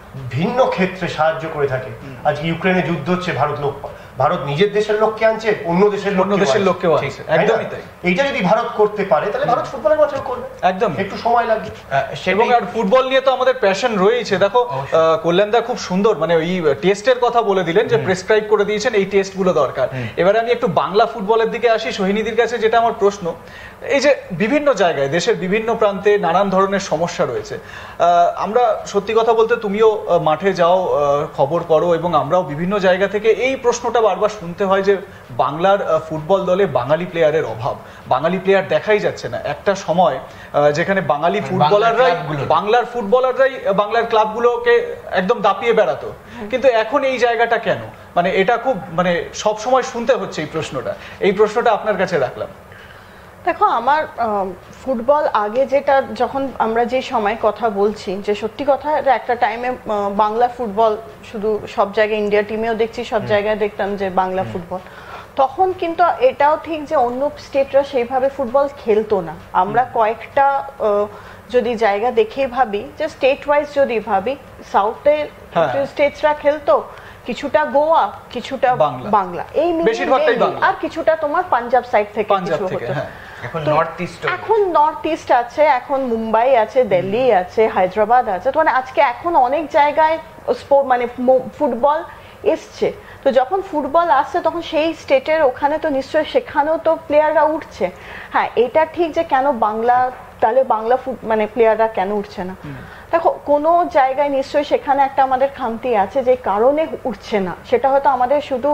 Speaker 3: ভিন্ন ক্ষেত্রে সাহায্য করে থাকে। আজকে ইউক্রেনে যুদ্ধ হচ্ছে, ভারত লোক ভারত নিজের দেশের লোককে আনছে, অন্য দেশের
Speaker 1: অন্য দেশের লোককেও আনছে, একদমই তাই।
Speaker 3: এইটা যদি ভারত করতে পারে তাহলে ভারত ফুটবলের মাঠেও করবে, একদম একটু সময় লাগবে।
Speaker 1: এবং আর ফুটবল নিয়ে তো আমাদের প্যাশন রয়েছে। দেখো কল্যাণদা খুব সুন্দর মানে ওই টেস্টের কথা বলে দিলেন যে প্রেসক্রাইব করে দিয়েছেন এই টেস্টগুলো দরকার। এবারে আমি একটু বাংলা ফুটবলের দিকে আসি। সোহিনীদির কাছে যেটা আমার প্রশ্ন, এই যে বিভিন্ন জায়গায় দেশের বিভিন্ন প্রান্তে নানান ধরনের সমস্যা রয়েছে, আমরা সত্যি কথা বলতে তুমিও মাঠে যাও, খবর পড়ো, এবং আমরাও বিভিন্ন জায়গা থেকে এই প্রশ্নটা বারবার শুনতে হয় যে বাংলার ফুটবল দলে বাঙালি প্লেয়ারের অভাব, বাঙালি প্লেয়ার দেখাই যাচ্ছে না। একটা সময় যেখানে বাঙালি ফুটবলাররাই বাংলার ফুটবলাররাই বাংলার ক্লাবগুলোকে একদম দাপিয়ে বেড়াতো, কিন্তু এখন এই জায়গাটা কেন? মানে এটা খুব মানে সব সময় শুনতে হচ্ছে এই প্রশ্নটা। এই প্রশ্নটা আপনার কাছে রাখলাম।
Speaker 5: দেখো, আমার ফুটবল আগে যেটা, যখন আমরা যে সময় কথা বলছি, যে সত্যি কথা একটা টাইমে বাংলা ফুটবল শুধু সব জায়গায়, ইন্ডিয়া টিমেও দেখছি সব জায়গায় দেখতাম যে বাংলা ফুটবল, তখন কিন্তু এটাও ঠিক যে অন্য স্টেটরা সেইভাবে ফুটবল খেলতো না। আমরা কয়েকটা যদি জায়গা দেখে ভাবি, যে স্টেট ওয়াইজ যদি ভাবি, সাউথে স্টেটসরা খেলতো, কিছুটা গোয়া, কিছুটা বাংলা, এই আর কিছুটা তোমার পাঞ্জাব সাইড থেকে কিছু হতো।
Speaker 2: এখন নর্থ ইস্ট
Speaker 5: এখন নর্থ ইস্ট আছে, এখন মুম্বাই আছে, দিল্লি আছে, হায়দ্রাবাদ আছে। তো মানে আজকে এখন অনেক জায়গায় মানে ফুটবল এসছে। তো যখন ফুটবল আসছে তখন সেই স্টেটের ওখানে তো নিশ্চয়ই সেখানেও তো প্লেয়াররা উঠছে। হ্যাঁ, এটা ঠিক যে কেন বাংলা, তাহলে বাংলা ফুট মানে প্লেয়াররা কেন উঠছে না? দেখো, কোনো জায়গায় নিশ্চয়ই সেখানে একটা আমাদের খামতি আছে যে কারণে উঠছে না। সেটা হয়তো আমাদের শুধু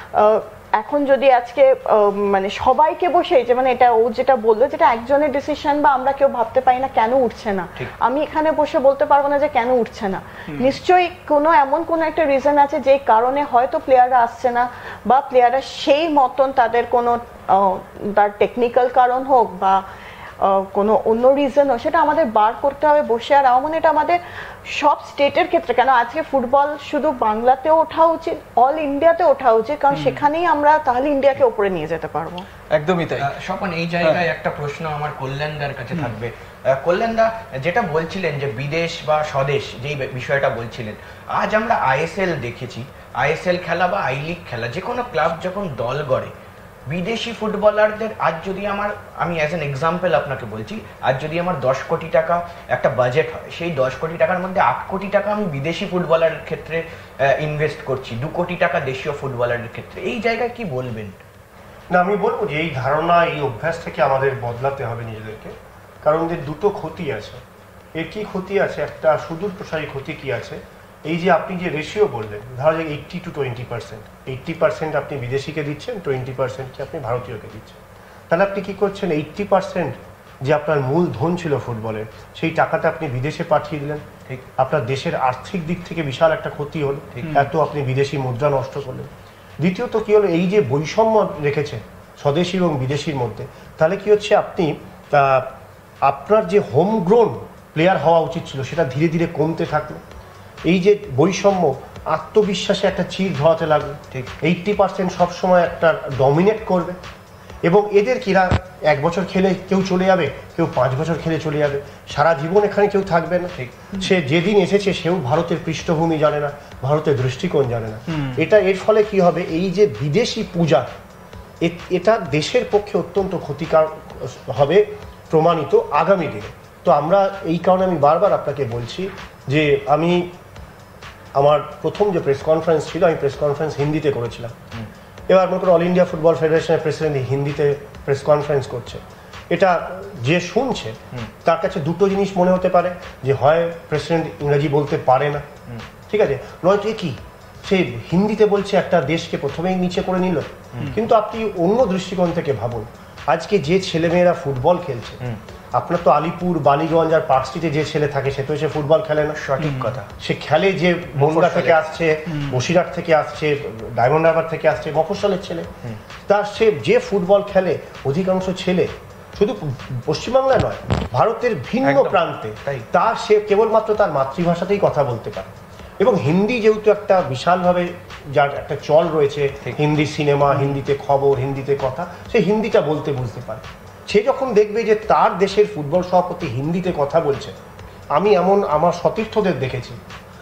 Speaker 5: এখন যদি আজকে মানে সবাইকে বসে, যে মানে এটা ও যেটা বললো, যেটা একজনের ডিসিশন বা আমরা কেউ ভাবতে পারি না কেন উঠছে না, আমি এখানে বসে বলতে পারবো না যে কেন উঠছে না। নিশ্চয়ই কোনো এমন কোনো একটা রিজন আছে যে কারণে হয়তো প্লেয়াররা আসছে না, বা প্লেয়াররা সেই মতন তাদের কোনো তার টেকনিক্যাল কারণ হোক বা কোনো অন্য রিজন হোক, সেটা আমাদের বার করতে হবে বসে। আর আমার মনে এটা আমাদের সব স্টেটের ক্ষেত্রে, কেন আজকে ফুটবল শুধু বাংলাতেও ওঠা উচিত, অল ইন্ডিয়াতে ওঠা উচিত, কারণ সেখানেই আমরা তাহলে ইন্ডিয়াকে উপরে নিয়ে যেতে পারবো।
Speaker 1: একদমই তাই।
Speaker 2: স্বপন, এই জায়গায় একটা প্রশ্ন আমার কল্যাণদার কাছে থাকবে। কল্যাণদা, যেটা বলছিলেন যে বিদেশ বা স্বদেশ, যেই বিষয়টা বলছিলেন, আজ আমরা আইএসএল দেখেছি, আইএসএল খেলা বা আই লিগ খেলা, যে কোনো ক্লাব যখন দল গড়ে, বিদেশি ফুটবলারদের আজ যদি আমার, আমি অ্যাজ অ্যান এক্সাম্পল আপনাকে বলছি, আজ যদি আমার দশ কোটি টাকা একটা বাজেট হয়, সেই দশ কোটি টাকার মধ্যে আট কোটি টাকা আমি বিদেশি ফুটবলারের ক্ষেত্রে ইনভেস্ট করছি, দু কোটি টাকা দেশীয় ফুটবলারের ক্ষেত্রে। এই জায়গায় কি বলবেন?
Speaker 3: না, আমি বলবো যে এই ধারণা, এই অভ্যাস থেকে আমাদের বদলাতে হবে নিজেদেরকে। কারণ এর দুটো ক্ষতি আছে। এর কি ক্ষতি আছে? একটা সুদূর প্রসারী ক্ষতি কি আছে, এই যে আপনি যে রেশিও বললেন, ধরা যায় eighty to twenty percent eighty percent আপনি বিদেশিকে দিচ্ছেন, টোয়েন্টি পার্সেন্টকে আপনি ভারতীয়কে দিচ্ছেন। তাহলে আপনি কি করছেন? এইট্টি পার্সেন্ট যে আপনার মূল ধন ছিল ফুটবলের, সেই টাকাটা আপনি বিদেশে পাঠিয়ে দিলেন। ঠিক, আপনার দেশের আর্থিক দিক থেকে বিশাল একটা ক্ষতি হলো, এত আপনি বিদেশি মুদ্রা নষ্ট করলেন। দ্বিতীয়ত কি হলো, এই যে বৈষম্য রেখেছেন স্বদেশি এবং বিদেশির মধ্যে, তাহলে কি হচ্ছে, আপনি আপনার যে হোমগ্রোন প্লেয়ার হওয়া উচিত ছিল সেটা ধীরে ধীরে কমতে থাকলো। এই যে বৈষম্য, আত্মবিশ্বাসে একটা চির ধরাতে লাগবে। ঠিক, এইট্টি পার্সেন্ট সবসময় একটা ডমিনেট করবে, এবং এদের কিরা এক বছর খেলে কেউ চলে যাবে, কেউ পাঁচ বছর খেলে চলে যাবে, সারা জীবন এখানে কেউ থাকবে না। ঠিক, সে যেদিন এসেছে সেও ভারতের পৃষ্ঠভূমি জানে না, ভারতের দৃষ্টিকোণ জানে না। এটা এর ফলে কি হবে, এই যে বিদেশি পূজা, এটা দেশের পক্ষে অত্যন্ত ক্ষতিকর হবে প্রমাণিত আগামী দিনে। তো আমরা এই কারণে আমি বারবার আপনাকে বলছি যে আমি আমার প্রথম যে প্রেস কনফারেন্স ছিল, আমি প্রেস কনফারেন্স হিন্দিতে করেছিলাম। এবার মনে করো অল ইন্ডিয়া ফুটবল ফেডারেশনের প্রেসিডেন্ট হিন্দিতে প্রেস কনফারেন্স করছে, এটা যে শুনছে তার কাছে দুটো জিনিস মনে হতে পারে, যে হয় প্রেসিডেন্ট ইংরেজি বলতে পারে না, ঠিক আছে, নয়তো কি সে হিন্দিতে বলছে, একটা দেশকে প্রথমেই নিচে করে নিল। কিন্তু আপনি অন্য দৃষ্টিকোণ থেকে ভাবুন, আজকে যে ছেলেমেয়েরা ফুটবল খেলছে, আপনার তো আলিপুর, বালিগঞ্জ আর পার্ক স্ট্রিটে যে ছেলে থাকে সে তো এসে ফুটবল খেলে না।
Speaker 2: সঠিক কথা।
Speaker 3: সে খেলে যে বনগা থেকে আসছে, বসিরহাট থেকে আসছে, ডায়মন্ড হারবার থেকে আসছে, মফস্বলের ছেলে। তার সে যে ফুটবল খেলে, অধিকাংশ ছেলে শুধু পশ্চিমবাংলায় নয়, ভারতের ভিন্ন প্রান্তে, তার সে কেবলমাত্র তার মাতৃভাষাতেই কথা বলতে পারে। এবং হিন্দি যেহেতু একটা বিশালভাবে যার একটা চল রয়েছে, হিন্দি সিনেমা, হিন্দিতে খবর, হিন্দিতে কথা, সে হিন্দিটা বলতে বুঝতে পারে। সে যখন দেখবে যে তার দেশের ফুটবল সভাপতি হিন্দিতে কথা বলছে, আমি এমন আমার সতীর্থদের দেখেছি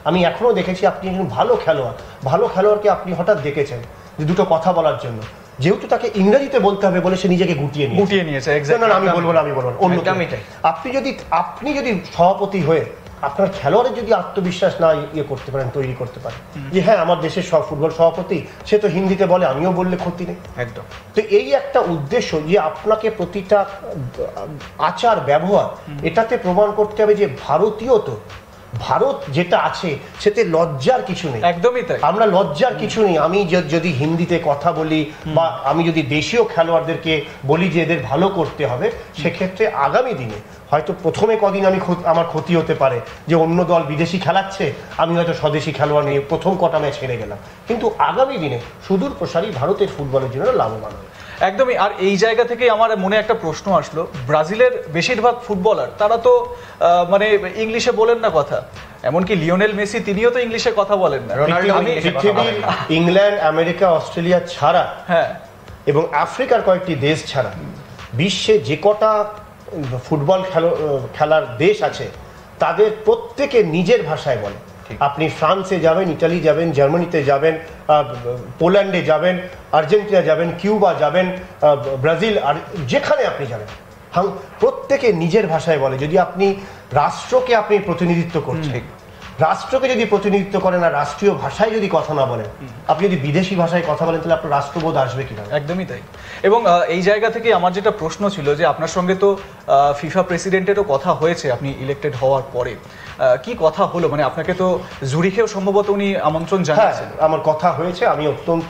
Speaker 3: আমি এখনও দেখেছি আপনি একজন ভালো খেলোয়াড়, ভালো খেলোয়াড়কে আপনি হঠাৎ দেখেছেন যে দুটো কথা বলার জন্য, যেহেতু তাকে ইংরেজিতে বলতে হবে বলে সে নিজেকে গুটিয়ে নিয়ে
Speaker 1: গুটিয়ে নিয়েছে।
Speaker 3: না না আমি বলবো না, আমি বলবো না, অন্য আপনি যদি আপনি যদি সভাপতি হয়ে আপনার খেলোয়াড়ের যদি আত্মবিশ্বাস না ইয়ে করতে পারেন, তৈরি করতে পারেন যে হ্যাঁ আমার দেশের সব ফুটবল সভাপতি, সে তো হিন্দিতে বলে, আমিও বললে ক্ষতি নেই।
Speaker 2: একদম।
Speaker 3: তো এই একটা উদ্দেশ্য যে আপনাকে প্রতিটা আচার ব্যবহার এটাতে প্রমাণ করতে হবে যে ভারতীয়, তো ভারত যেটা আছে সেতে লজ্জার কিছু নেই।
Speaker 1: একদমই তাই,
Speaker 3: আমরা লজ্জার কিছু নেই। আমি যদি হিন্দিতে কথা বলি বা আমি যদি দেশীয় খেলোয়াড়দেরকে বলি যে এদের ভালো করতে হবে, সেক্ষেত্রে আগামী দিনে হয়তো প্রথমে কদিন আমি আমার ক্ষতি হতে পারে যে অন্য দল বিদেশি খেলাচ্ছে, আমি হয়তো স্বদেশি খেলোয়াড় নিয়ে প্রথম কটা ম্যাচ হেরে গেলাম, কিন্তু আগামী দিনে সুদূর প্রসারী ভারতের ফুটবলের জন্য লাভবান হবে।
Speaker 1: একদমই। আর এই জায়গা থেকে আমার মনে একটা প্রশ্ন আসলো, ব্রাজিলের বেশিরভাগ ফুটবলার তারা তো মানে ইংলিশে বলেন না কথা, এমনকি লিওনেল মেসি তিনিও তো ইংলিশে কথা বলেন না।
Speaker 3: পৃথিবীর ইংল্যান্ড, আমেরিকা, অস্ট্রেলিয়া ছাড়া, হ্যাঁ, এবং আফ্রিকার কয়েকটি দেশ ছাড়া বিশ্বে যে কটা ফুটবল খেলার দেশ আছে তাদের প্রত্যেকে নিজের ভাষায় বলে। আপনি ফ্রান্সে যাবেন, ইটালি যাবেন, জার্মানিতে যাবেন, পোল্যান্ডে যাবেন, আর্জেন্টিনা যাবেন, কিউবা যাবেন, ব্রাজিল, আর যেখানে আপনি যাবেন প্রত্যেকে নিজের ভাষায় বলে। যদি আপনি রাষ্ট্রকে আপনি প্রতিনিধিত্ব করছেন, রাষ্ট্রকে যদি প্রতিনিধিত্ব করেন আর রাষ্ট্রীয় ভাষায় যদি কথা না বলেন, আপনি যদি বিদেশি ভাষায় কথা বলেন, তাহলে আপনার রাষ্ট্রবোধ আসবে কিনা?
Speaker 1: একদমই তাই। এবং এই জায়গা থেকে আমার যেটা প্রশ্ন ছিল যে আপনার সঙ্গে তো ফিফা প্রেসিডেন্টেরও কথা হয়েছে আপনি ইলেক্টেড হওয়ার পরে, কি কথা হলো? মানে আপনাকে তো জুরিখেও সম্ভবত উনি আমন্ত্রণ জানিয়েছেন।
Speaker 3: আমার কথা হয়েছে, আমি অত্যন্ত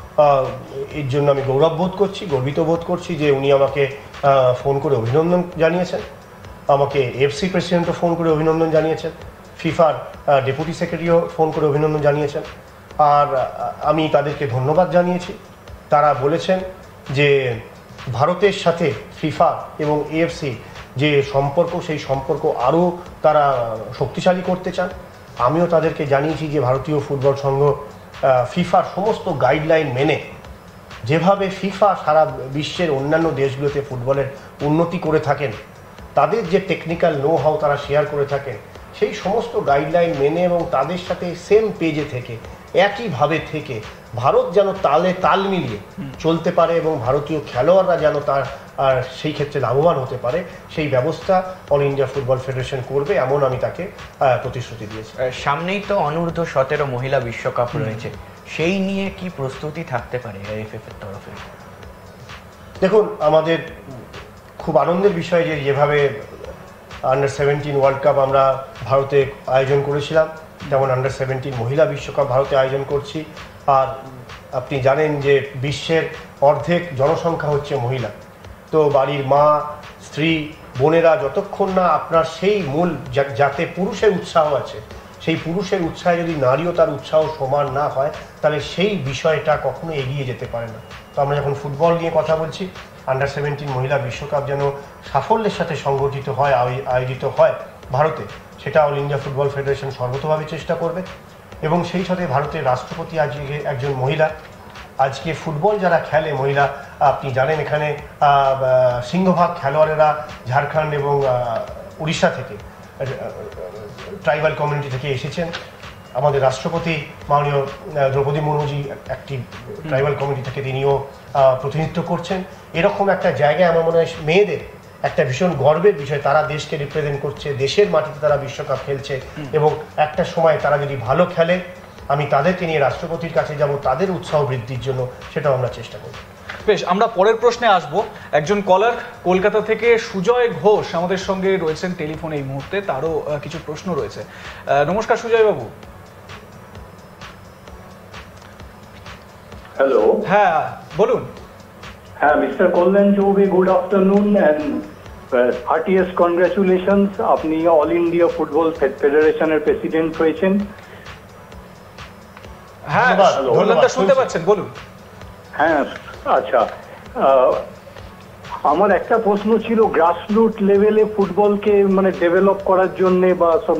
Speaker 3: এর জন্য আমি গৌরব বোধ করছি, গর্বিত বোধ করছি যে উনি আমাকে ফোন করে অভিনন্দন জানিয়েছেন, আমাকে এফসি প্রেসিডেন্টও ফোন করে অভিনন্দন জানিয়েছেন, ফিফার ডেপুটি সেক্রেটারিও ফোন করে অভিনন্দন জানিয়েছেন, আর আমি তাদেরকে ধন্যবাদ জানিয়েছি। তারা বলেছেন যে ভারতের সাথে ফিফা এবং এএফসি যে সম্পর্ক, সেই সম্পর্ক আরও তারা শক্তিশালী করতে চান। আমিও তাদেরকে জানিয়েছি যে ভারতীয় ফুটবল সংঘ ফিফার সমস্ত গাইডলাইন মেনে, যেভাবে ফিফা সারা বিশ্বের অন্যান্য দেশগুলোতে ফুটবলের উন্নতি করে থাকেন, তাদের যে টেকনিক্যাল নো হাউ তারা শেয়ার করে থাকেন, সেই সমস্ত গাইডলাইন মেনে এবং তাদের সাথে সেম পেজে থেকে একইভাবে থেকে ভারত যেন তালে তাল মিলিয়ে চলতে পারে এবং ভারতীয় খেলোয়াড়রা যেন তার আর সেই ক্ষেত্রে লাভবান হতে পারে, সেই ব্যবস্থা অল ইন্ডিয়া ফুটবল ফেডারেশন করবে, এমন আমি তাকে প্রতিশ্রুতি দিয়েছি।
Speaker 2: সামনেই তো অনূর্ধ্ব সতেরো মহিলা বিশ্বকাপ রয়েছে, সেই নিয়ে কি প্রস্তুতি থাকতে পারে আইএফএফ এর তরফে?
Speaker 3: দেখুন, আমাদের খুব আনন্দের বিষয় যে যেভাবে আন্ডার সেভেন্টিন ওয়ার্ল্ড কাপ আমরা ভারতে আয়োজন করেছিলাম, যেমন আন্ডার সেভেন্টিন মহিলা বিশ্বকাপ ভারতে আয়োজন করছি। আর আপনি জানেন যে বিশ্বের অর্ধেক জনসংখ্যা হচ্ছে মহিলা, তো বাড়ির মা, স্ত্রী, বোনেরা যতক্ষণ না আপনার সেই মূল যাতে পুরুষের উৎসাহ আছে, সেই পুরুষের উৎসাহে যদি নারীও তার উৎসাহ সমান না হয়, তাহলে সেই বিষয়টা কখনো এগিয়ে যেতে পারে না। তো আমরা যখন ফুটবল নিয়ে কথা বলছি, আন্ডার সেভেন্টিন মহিলা বিশ্বকাপ যেন সাফল্যের সাথে সংগঠিত হয়, আয়োজিত হয় ভারতে, সেটা অল ইন্ডিয়া ফুটবল ফেডারেশন সর্বতোভাবে চেষ্টা করবে। এবং সেই সাথে ভারতের রাষ্ট্রপতি আজকে একজন মহিলা। আজকে ফুটবল যারা খেলে মহিলা, আপনি জানেন এখানে সিংহভাগ খেলোয়াড়েরা ঝাড়খণ্ড এবং উড়িষ্যা থেকে, ট্রাইবাল কমিউনিটি থেকে এসেছেন। আমাদের রাষ্ট্রপতি মাননীয় দ্রৌপদী মুর্মুজি একটি ট্রাইবাল কমিউনিটি থেকে তিনিও প্রতিনিধিত্ব করছেন। এরকম একটা জায়গায় আমার মনে হয় মেয়েদের একটা ভীষণ গর্বের বিষয়, তারা দেশকে রিপ্রেজেন্ট করছে, দেশের মাটিতে তারা বিশ্বকাপ খেলছে, এবং একটা সময় তারা যদি ভালো খেলে আমি তাদেরকে নিয়ে রাষ্ট্রপতির কাছে যাব তাদের উৎসাহ বৃদ্ধির জন্য, সেটাও আমরা চেষ্টা করব।
Speaker 1: বেশ, আমরা পরের প্রশ্নে আসব। একজন কলার কলকাতা থেকে সুজয় ঘোষ আমাদের সঙ্গে রয়েছেন টেলিফোনে এই মুহূর্তে, তারও কিছু প্রশ্ন রয়েছে। নমস্কার সুজয় বাবু।
Speaker 6: হ্যালো।
Speaker 1: হ্যাঁ বলুন।
Speaker 6: হ্যাঁ mister Kalyan Chaubey, good afternoon and heartiest congratulations, আপনি অল ইন্ডিয়া ফুটবল ফেডারেশনের প্রেসিডেন্ট হয়েছেন।
Speaker 1: হ্যাঁ শুনতে পাচ্ছেন, বলুন।
Speaker 6: হ্যাঁ আচ্ছা, আমার একটা প্রশ্ন ছিল, গ্রাসরুট লেভেলে ফুটবলকে মানে ডেভেলপ করার জন্য বা সব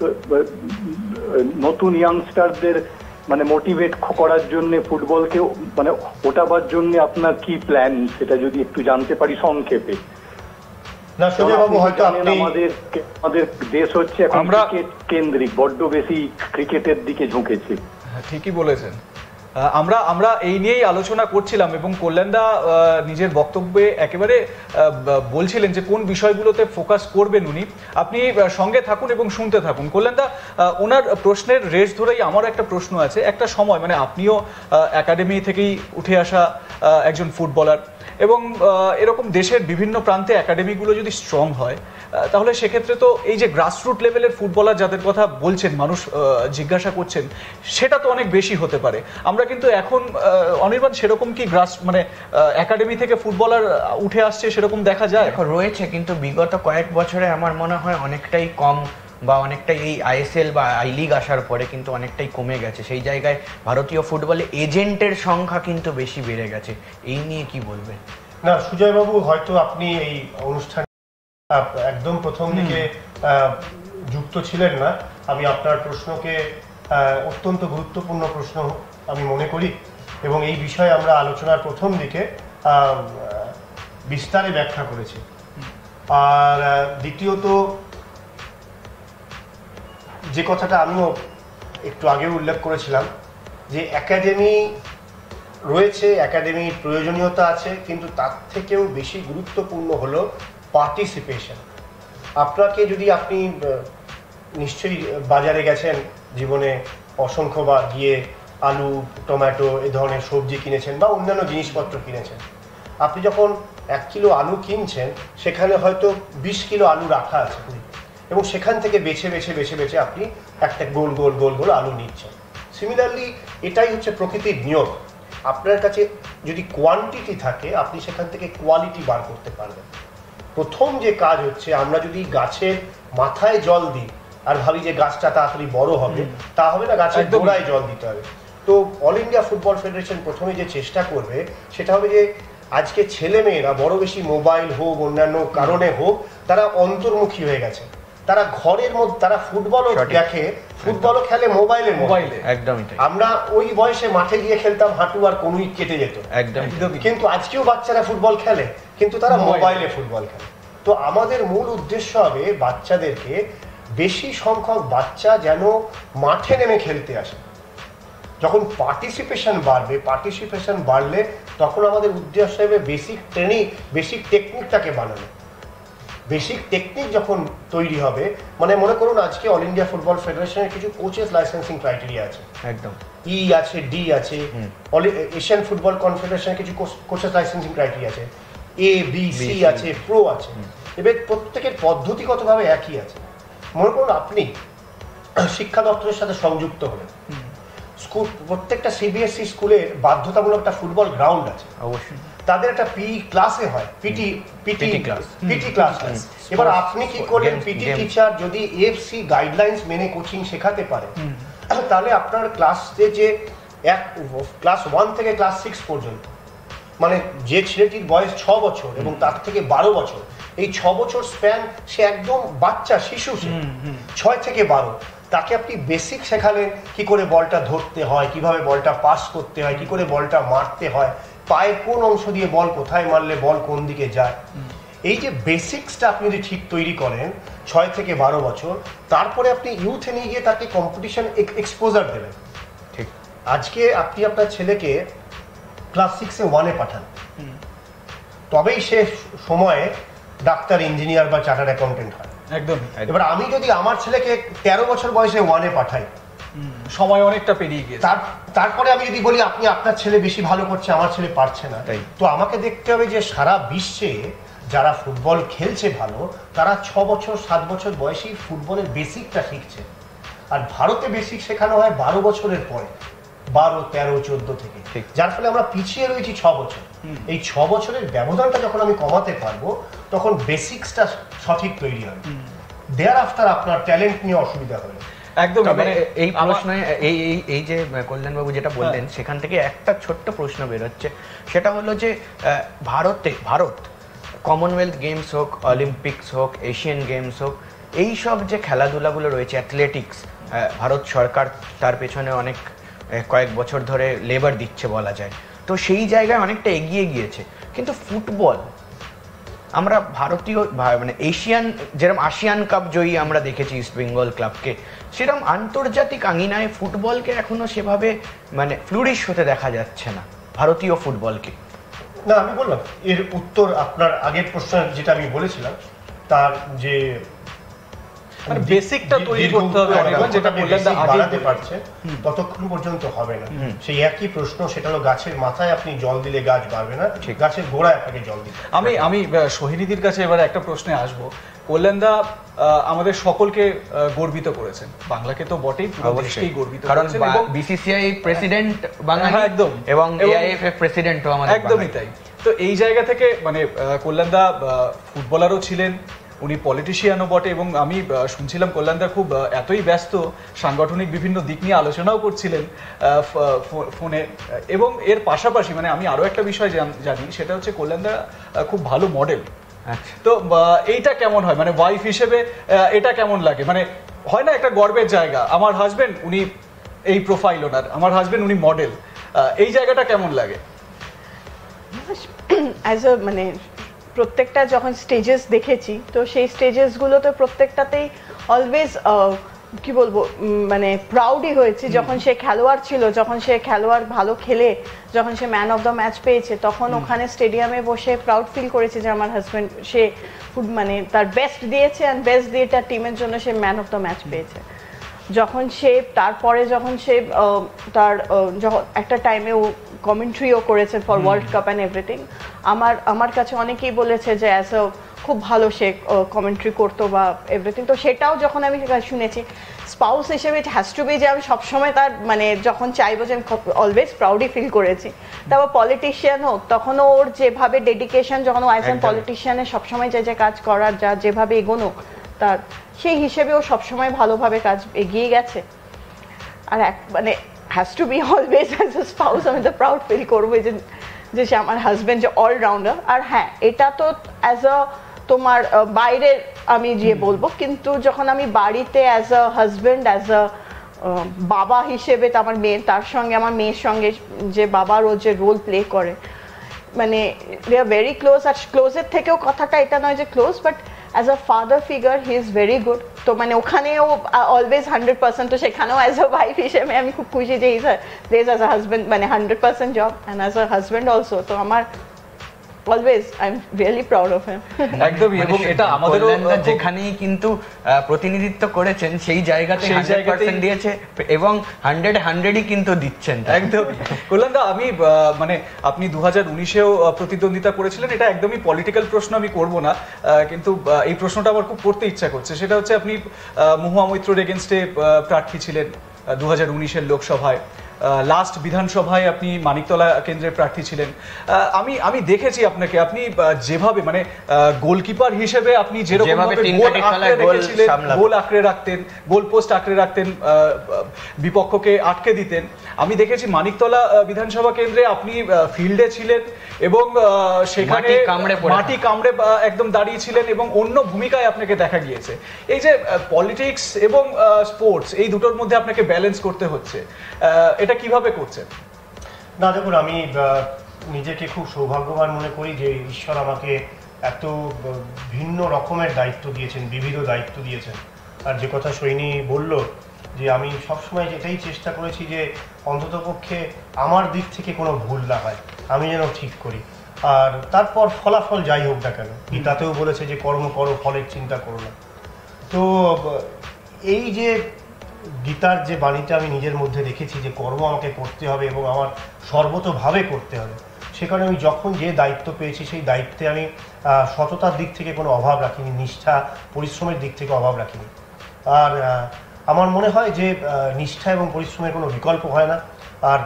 Speaker 6: নতুন ইয়াংস্টারদের মানে মোটিভেট করার জন্য ফুটবলকে মানে ওঠাবার জন্য আপনার কি প্ল্যান, সেটা যদি একটু জানতে পারি সংক্ষেপে।
Speaker 3: না সুজয় বাবু, হয়তো আপনি
Speaker 6: আমাদের আমাদের দেশ হচ্ছে এখন ক্রিকেট কেন্দ্রিক, বড্ড বেশি ক্রিকেটের দিকে ঝুঁকেছে।
Speaker 1: ঠিকই বলেছেন। আমরা আমরা এই নিয়েই আলোচনা করছিলাম এবং কল্যাণদা নিজের বক্তব্যে একেবারে বলছিলেন যে কোন বিষয়গুলোতে ফোকাস করবেন উনি। আপনি সঙ্গে থাকুন এবং শুনতে থাকুন। কল্যাণদা, ওনার প্রশ্নের রেশ ধরেই আমার একটা প্রশ্ন আছে। একটা সময় মানে আপনিও একাডেমি থেকেই উঠে আসা একজন ফুটবলার এবং এরকম দেশের বিভিন্ন প্রান্তে একাডেমিগুলো যদি স্ট্রং হয় তাহলে সেক্ষেত্রে তো এই যে গ্রাসরুট লেভেলের ফুটবলার যাদের কথা বলছেন, মানুষ জিজ্ঞাসা করছেন, সেটা তো অনেক বেশি হতে পারে। আমরা কিন্তু এখন অনির্বাণ সেরকম কি গ্রাস মানে একাডেমি থেকে ফুটবলার উঠে আসছে সেরকম দেখা যায়?
Speaker 2: এখন রয়েছে, কিন্তু বিগত কয়েক বছরে আমার মনে হয় অনেকটাই কম, বা অনেকটাই এই আইএসএল বা আই লিগ আসার পরে কিন্তু অনেকটাই কমে গেছে। সেই জায়গায় ভারতীয় ফুটবলে এজেন্টের সংখ্যা কিন্তু বেশি বেড়ে গেছে। এই নিয়ে কি বলবেন?
Speaker 3: না সুজয় বাবু, হয়তো আপনি এই অনুষ্ঠান একদম প্রথম দিকে যুক্ত ছিলেন না। আমি আপনার প্রশ্নকে অত্যন্ত গুরুত্বপূর্ণ প্রশ্ন আমি মনে করি এবং এই বিষয়ে আমরা আলোচনার প্রথম দিকে বিস্তারে ব্যাখ্যা করেছি। আর দ্বিতীয়ত যে কথাটা আমিও একটু আগে উল্লেখ করেছিলাম যে একাডেমি রয়েছে, একাডেমির প্রয়োজনীয়তা আছে, কিন্তু তার থেকেও বেশি গুরুত্বপূর্ণ হলো পার্টিসিপেশন। আপনাকে যদি আপনি নিশ্চয়ই বাজারে গেছেন জীবনে অসংখ্যবার, গিয়ে আলু, টমেটো এ ধরনের সবজি কিনেছেন বা অন্যান্য জিনিসপত্র কিনেছেন। আপনি যখন এক কিলো আলু কিনছেন সেখানে হয়তো বিশ কিলো আলু রাখা আছে এবং সেখান থেকে বেছে বেছে বেছে বেছে আপনি একটা গোল গোল গোল গোল আলু নিচ্ছেন। সিমিলারলি এটাই হচ্ছে প্রকৃতির নিয়ম। আপনার কাছে যদি কোয়ান্টিটি থাকে আপনি সেখান থেকে কোয়ালিটি বার করতে পারবেন। প্রথম যে কাজ হচ্ছে, আমরা যদি গাছের মাথায় জল দিই আর ভাবি যে গাছটা তাড়াতাড়ি বড় হবে, তা হবে না, গাছের গোড়ায় জল দিতে হবে। তো অল ইন্ডিয়া ফুটবল ফেডারেশন প্রথমে যে চেষ্টা করবে সেটা হবে যে আজকে ছেলে মেয়েরা বড় বেশি মোবাইল হোক অন্যান্য কারণে হোক তারা অন্তর্মুখী হয়ে গেছে। তারা ঘরের মধ্যে তারা ফুটবলও দেখে, ফুটবলও খেলে মোবাইলের মোবাইলে।
Speaker 2: একদমই।
Speaker 3: আমরা ওই বয়সে মাঠে গিয়ে খেলতাম, হাঁটু আর কনুই কেটে যেত।
Speaker 2: একদম।
Speaker 3: কিন্তু আজকেও বাচ্চারা ফুটবল খেলে, কিন্তু তারা মোবাইলে ফুটবল খেলে। তো আমাদের মূল উদ্দেশ্য হবে বাচ্চাদেরকে, বেশি সংখ্যক বাচ্চা যেন মাঠে নেমে খেলতে আসে। যখন পার্টিসিপেশন বাড়বে, পার্টিসিপেশন বাড়লে তখন আমাদের উদ্দেশ্য হবে বেসিক ট্রেনিং, বেসিক টেকনিকটাকে বানানো। বেসিক টেকনিক যখন তৈরি হবে, মানে মনে করুন আজকে অল ইন্ডিয়া ফুটবল ফেডারেশনের কিছু কোচেস লাইসেন্সিং ক্রাইটেরিয়া আছে,
Speaker 2: একদম
Speaker 3: ই আছে, ডি আছে, এশিয়ান ফুটবল কনফেডারেশনের কিছু কোচেস লাইসেন্সিং ক্রাইটেরিয়া আছে, এ বি সি আছে, প্রো আছে। এবার প্রত্যেকের পদ্ধতিগতভাবে একই আছে। মনে করুন আপনি শিক্ষা দপ্তরের সাথে সংযুক্ত হলেন, স্কুল প্রত্যেকটা সিবিএসই স্কুলের বাধ্যতামূলক একটা ফুটবল গ্রাউন্ড আছে, অবশ্যই তাদের একটা পি ক্লাসে হয়, PT PT class PT class হয়। এবার আপনি কি করলেন, পিটি টিচার যদি এফসি গাইডলাইন্স মেনে কোচিং শেখাতে পারে, তাহলে আপনার ক্লাসে যে এক ক্লাস ওয়ান থেকে ক্লাস সিক্স পর্যন্ত, মানে যে ছেলেটির বয়স ছ বছর এবং তার থেকে বারো বছর, এই ছ বছর স্প্যান সে একদম বাচ্চা শিশু, সে ছয় থেকে বারো, তাকে আপনি বেসিক শেখালেন কি করে বলটা ধরতে হয়, কিভাবে বলটা পাস করতে হয়, কি করে বলটা মারতে হয়, পায়ের কোন অংশ দিয়ে বল কোথায় মারলে বল কোন দিকে যায়। এই যে বেসিক্সটা আপনি যদি ঠিক তৈরি করেন ছয় থেকে বারো বছর, তারপরে আপনি ইউথে নিয়ে গিয়ে তাকে কম্পিটিশন এক্সপোজার দেবেন। ঠিক আজকে আপনি আপনার ছেলেকে ক্লাস সিক্সে ওয়ানে পাঠান, তবেই সে সময়ে ডাক্তার, ইঞ্জিনিয়ার বা চার্টার্ড অ্যাকাউন্টেন্ট হয়। একদম। এবার আমি যদি আমার ছেলেকে তেরো বছর বয়সে ওয়ানে পাঠাই, সময় অনেকটা পেরিয়ে গিয়েছে, তারপরে আমি যদি বলি আপনি আপনার ছেলে বেশি ভালো করছে, আমার ছেলে পারছে না, তো আমাকে দেখতে হবে যে সারা বিশ্বে যারা ফুটবল খেলছে ভালো, তারা ছ বছর সাত বছর বয়সী ফুটবলের বেসিকটা শিখছে। আর ভারতে বেসিক শেখানো হয় বারো বছরের পরে, বারো তেরো চোদ্দ থেকে, যার ফলে আমরা পিছিয়ে রয়েছি ছ বছর। এই ছ বছরের ব্যবধানটা যখন আমি কমাতে পারবো, তখন বেসিক্সটা সঠিক তৈরি হবে, দেয়ার আফটার আপনার ট্যালেন্ট নিয়ে অসুবিধা হবে।
Speaker 2: একদম। মানে এই প্রশ্নে এই এই যে কল্যাণবাবু যেটা বললেন, সেখান থেকে একটা ছোট্ট প্রশ্ন বেরোচ্ছে, সেটা হলো যে ভারতে ভারত কমনওয়েলথ গেমস হোক, অলিম্পিক্স হোক, এশিয়ান গেমস হোক, এই সব যে খেলাধুলাগুলো রয়েছে, অ্যাথলেটিক্স, ভারত সরকার তার পেছনে অনেক কয়েক বছর ধরে লেবার দিচ্ছে বলা যায়, তো সেই জায়গায় অনেকটা এগিয়ে গিয়েছে। কিন্তু ফুটবল আমরা ভারতীয় মানে এশিয়ান যেরকম আসিয়ান কাপ জয়ী আমরা দেখেছি ইস্ট বেঙ্গল ক্লাবকে, সেরকম আন্তর্জাতিক আঙিনায় ফুটবলকে এখনো সেভাবে মানে ফ্লুরিশ হতে দেখা যাচ্ছে না ভারতীয় ফুটবলকে।
Speaker 3: না, আমি বললাম এর উত্তর আপনার আগের প্রশ্ন যেটা আমি বলেছিলাম তার যে
Speaker 1: মানে বেসিকটা তৈরি করতে হবে, যেটা বললেন
Speaker 3: বাড়াতে পারছে ততক্ষণ পর্যন্ত হবে না। সেই একই প্রশ্ন, সেটা হলো গাছের মাথায় আপনি জল দিলে গাছ বাড়বে না, গাছের গোড়ায় আপনাকে জল দিতে।
Speaker 1: আমি আমি সোহিনীদির কাছে এবার একটা প্রশ্নে আসবো। কল্যাণদা আমাদের সকলকে গর্বিত করেছেন, বাংলাকে তো বটেই, পুরো দেশকেই গর্বিত করেছেন, এবং
Speaker 2: বিসিসিআই প্রেসিডেন্ট বাংলা,
Speaker 1: হ্যাঁ একদম,
Speaker 2: এবং এআইএফএফ প্রেসিডেন্টও আমাদের,
Speaker 1: একদমই তাই। তো এই জায়গা থেকে মানে কল্যাণদা ফুটবলারও ছিলেন, উনি পলিটিশিয়ানও বটে, এবং আমি শুনছিলাম কল্যাণদা খুব এতই ব্যস্ত, সাংগঠনিক বিভিন্ন দিক নিয়ে আলোচনাও করছিলেন ফোনে। এবং এর পাশাপাশি মানে আমি আরো একটা বিষয় জানি, সেটা হচ্ছে কল্যাণদা খুব ভালো মডেল। তো এইটা কেমন হয়, মানে ওয়াইফ হিসেবে এটা কেমন লাগে? মানে হয় না একটা গর্বের জায়গা, আমার হাজবেন্ড উনি এই প্রোফাইল, ওনার আমার হাজবেন্ড উনি মডেল, এই জায়গাটা কেমন লাগে?
Speaker 5: অ্যাজ আ মানে প্রত্যেকটা যখন স্টেজেস দেখেছি, তো সেই স্টেজেসগুলোতে প্রত্যেকটাতেই অলওয়েজ কি বলবো মানে প্রাউডই হয়েছে। যখন সে খেলোয়াড় ছিল, যখন সে খেলোয়াড় ভালো খেলে, যখন সে ম্যান অফ দ্য ম্যাচ পেয়েছে, তখন ওখানে স্টেডিয়ামে বসে প্রাউড ফিল করেছে যে আমার হাজব্যান্ড সে মানে তার বেস্ট দিয়েছে, অ্যান্ড বেস্ট দিয়ে তার টিমের জন্য সে ম্যান অফ দ্য ম্যাচ পেয়েছে। যখন সে তারপরে যখন সে তার যখন একটা টাইমে ও কমেন্ট্রিও করেছে for world cup and everything, আমার আমার কাছে অনেকেই বলেছে যে অ্যাজ আ খুব ভালো সে কমেন্ট্রি করতো বা এভরিথিং। তো সেটাও যখন আমি শুনেছি স্পাউস হিসেবে ইট হ্যাজ টু বি যে আমি সবসময় তার মানে যখন চাইবো যে আমি অলওয়েজ প্রাউডই ফিল করেছি। তারপর পলিটিশিয়ান হোক, তখনও ওর যেভাবে ডেডিকেশন, যখন ও অ্যাজ এন পলিটিশিয়ানের সবসময় যে যে কাজ করার, যা যেভাবে এগোনো তার, সেই হিসেবে ও সবসময় ভালোভাবে কাজ এগিয়ে গেছে। আর এক মানে has to be always as a spouse আমি তো প্রাউড ফিল করবো যে যে সে আমার হাজব্যান্ড যে অলরাউন্ডার। আর হ্যাঁ, এটা তো অ্যাজ আ তোমার বাইরের আমি যে বলবো, কিন্তু যখন আমি বাড়িতে as a husband, as a বাবা হিসেবে তো আমার মেয়ে, তার সঙ্গে আমার মেয়ের সঙ্গে যে বাবার ও যে রোল প্লে করে, মানে দে আর ভেরি ক্লোজ। আর ক্লোজের থেকেও কথাটা এটা নয় যে close, but as a father figure he is very good. তো মানে ওখানেও অলওয়েজ হান্ড্রেড পার্সেন্ট, তো সেখানেও অ্যাজ আ ওয়াইফ হিসেবে আমি খুব খুশি যে is pledge as a husband, মানে hundred percent job and as a husband also. তো আমার always I am really proud of him.
Speaker 1: একদমই, এবং এটা আমাদেরও
Speaker 2: যেখানেই কিন্তু প্রতিনিধিত্ব করেছেন সেই জায়গাতে হান্ড্রেড পার্সেন্ট দিয়েছে, এবং হান্ড্রেড হান্ড্রেডই কিন্তু দিচ্ছেন।
Speaker 1: একদম কল্যাণদা, আমি মানে আপনি দু হাজার উনিশেও প্রতিদ্বন্দ্বিতা করেছিলেন, এটা একদমই পলিটিক্যাল প্রশ্ন আমি করব না, কিন্তু এই প্রশ্নটা আমার খুব করতে ইচ্ছা করছে। সেটা হচ্ছে আপনি মহুয়া মৈত্রর এগেনস্টে প্রার্থী ছিলেন দু হাজার উনিশের লোকসভায়, লাস্ট বিধানসভায় আপনি মানিকতলা কেন্দ্রের প্রার্থী ছিলেন। আমি আমি দেখেছি আপনাকে, আপনি যেভাবে মানে গোলকিপার হিসেবে আপনি যেরকম গোল আঁকড়ে রাখতেন, গোল পোস্ট আঁকড়ে রাখতেন, বিপক্ষকে আটকে দিতেন। আমি দেখেছি মানিকতলা বিধানসভা কেন্দ্রে আপনি ফিল্ডে ছিলেন এবং সেখানে মাটি কামড়ে একদম দাঁড়িয়ে ছিলেন, এবং অন্য ভূমিকায় আপনাকে দেখা গিয়েছে। এই যে পলিটিক্স এবং স্পোর্টস, এই দুটোর মধ্যে আপনাকে ব্যালেন্স করতে হচ্ছে, এটা কিভাবে করছেন?
Speaker 3: না দেখুন, আমি নিজেকে খুব সৌভাগ্যবান মনে করি যে ঈশ্বর আমাকে এত ভিন্ন রকমের দায়িত্ব দিয়েছেন, বিবিধ দায়িত্ব দিয়েছেন। আর যে কথা সৈনী বলল যে আমি সবসময় যেটাই চেষ্টা করেছি যে অন্ততপক্ষে আমার দিক থেকে কোনো ভুল না হয়, আমি যেন ঠিক করি। আর তারপর ফলাফল যাই হোক না কেন, কি তাতেও বলেছে যে কর্ম করো, ফলের চিন্তা করো না। তো এই যে গীতার যে বাণীটা আমি নিজের মধ্যে রেখেছি যে কর্ম আমাকে করতে হবে এবং আমার সর্বতোভাবে করতে হবে, সেখানে আমি যখন যে দায়িত্ব পেয়েছি সেই দায়িত্বে আমি সততার দিক থেকে কোনো অভাব রাখিনি, নিষ্ঠা পরিশ্রমের দিক থেকে অভাব রাখিনি। আর আমার মনে হয় যে নিষ্ঠা এবং পরিশ্রমের কোনো বিকল্প হয় না, আর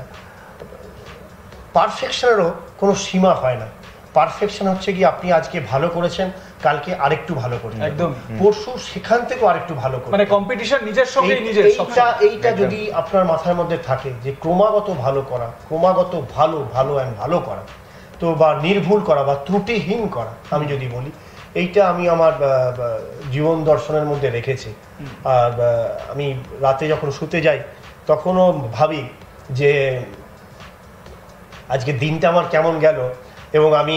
Speaker 3: পারফেকশনেরও কোনো সীমা হয় না। পারফেকশন হচ্ছে কি আপনি আজকে ভালো করেছেন, কালকে আরেকটু ভালো করবেন, একদম পরশু সেখান থেকেও আরেকটু ভালো করবেন, মানে কম্পিটিশন নিজের সঙ্গে নিজের। এইটা এইটা যদি আপনার মাথার মধ্যে থাকে যে ক্রমাগত ভালো করা, ক্রমাগত ভালো ভালো অ্যান্ড ভালো করা, তো বা নির্ভুল করা বা ত্রুটিহীন করা, আমি যদি বলি, এইটা আমি আমার জীবন দর্শনের মধ্যে রেখেছি। আর আমি রাতে যখন শুতে যাই তখনও ভাবি যে আজকে দিনটা আমার কেমন গেল এবং আমি কি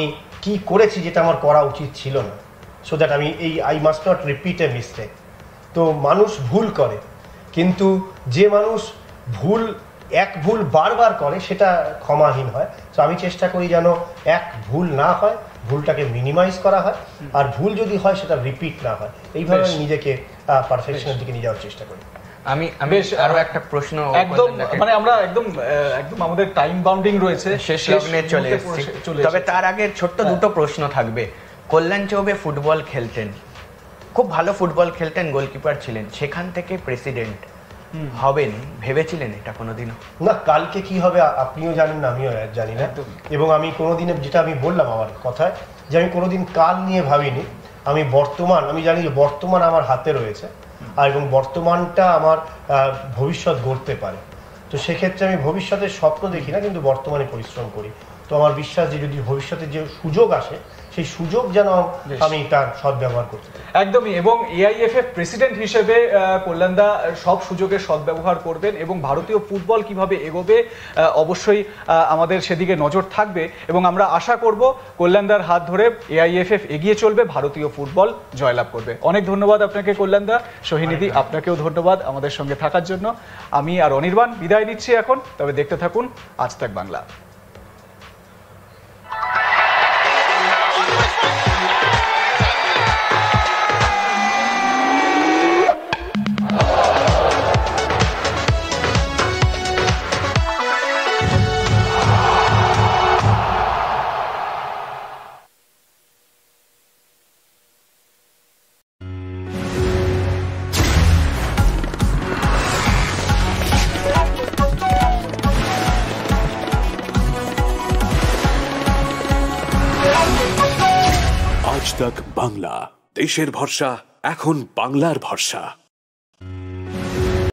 Speaker 3: কি করেছি যেটা আমার করা উচিত ছিল না, সো দ্যাট আমি এই I must not repeat a mistake. তো মানুষ ভুল করে, কিন্তু যে মানুষ ভুল এক ভুল বারবার করে সেটা ক্ষমাহীন হয়। তো আমি চেষ্টা করি যেন এক ভুল না হয়, ভুলটাকে মিনিমাইজ করা হয়, আর ভুল যদি হয় সেটা রিপিট না হয়। এইভাবে আমি নিজেকে পারফেকশনের দিকে নিয়ে যাওয়ার চেষ্টা করি।
Speaker 2: আমি আমি আরো একটা প্রশ্ন
Speaker 1: একদম মানে আমরা একদম একদম আমাদের টাইম বাউন্ডিং রয়েছে,
Speaker 2: শেষ লগ্নে চলে এসেছি। তবে তার আগে ছোট্ট দুটো প্রশ্ন থাকবে। কল্যাণ চৌবে ফুটবল খেলতেন, খুব ভালো ফুটবল খেলতেন, গোলকিপার ছিলেন, সেখান থেকে প্রেসিডেন্ট হবেন ভেবেছিলেন এটা কোনোদিনও?
Speaker 3: না, কালকে কি হবে আপনিও জানেন না, আমিও জানি না। এবং আমি কোনোদিন, যেটা আমি বললাম আমার কথায়, যে আমি কোনোদিন কাল নিয়ে ভাবিনি। আমি বর্তমান, আমি জানি যে বর্তমান আমার হাতে রয়েছে, আর এবং বর্তমানটা আমার ভবিষ্যৎ গড়তে পারে। তো সেক্ষেত্রে আমি ভবিষ্যতের স্বপ্ন দেখি না, কিন্তু বর্তমানে পরিশ্রম করি। তো আমার বিশ্বাস যে যদি ভবিষ্যতে যে সুযোগ আসে, সেই সুযোগ যেন আমি তার সদ্ব্যবহার করতে পারি।
Speaker 1: একদমই। এবং এআইএফএফ প্রেসিডেন্ট হিসেবে কল্যাণদা সব সুযোগের সদ্ব্যবহার করবেন, এবং ভারতীয় ফুটবল কিভাবে এগোবে অবশ্যই আমাদের সেদিকে নজর থাকবে, এবং আমরা আশা করব কল্যাণদার হাত ধরে এআইএফএফ এগিয়ে চলবে, ভারতীয় ফুটবল জয়লাভ করবে। অনেক ধন্যবাদ আপনাকে কল্যাণদা। সোহিনীদি, আপনাকেও ধন্যবাদ আমাদের সঙ্গে থাকার জন্য। আমি আর অনির্বাণ বিদায় নিচ্ছি এখন, তবে দেখতে থাকুন আজ তাক বাংলা।
Speaker 7: আজ তাক বাংলা, দেশের ভরসা, এখন বাংলার ভরসা।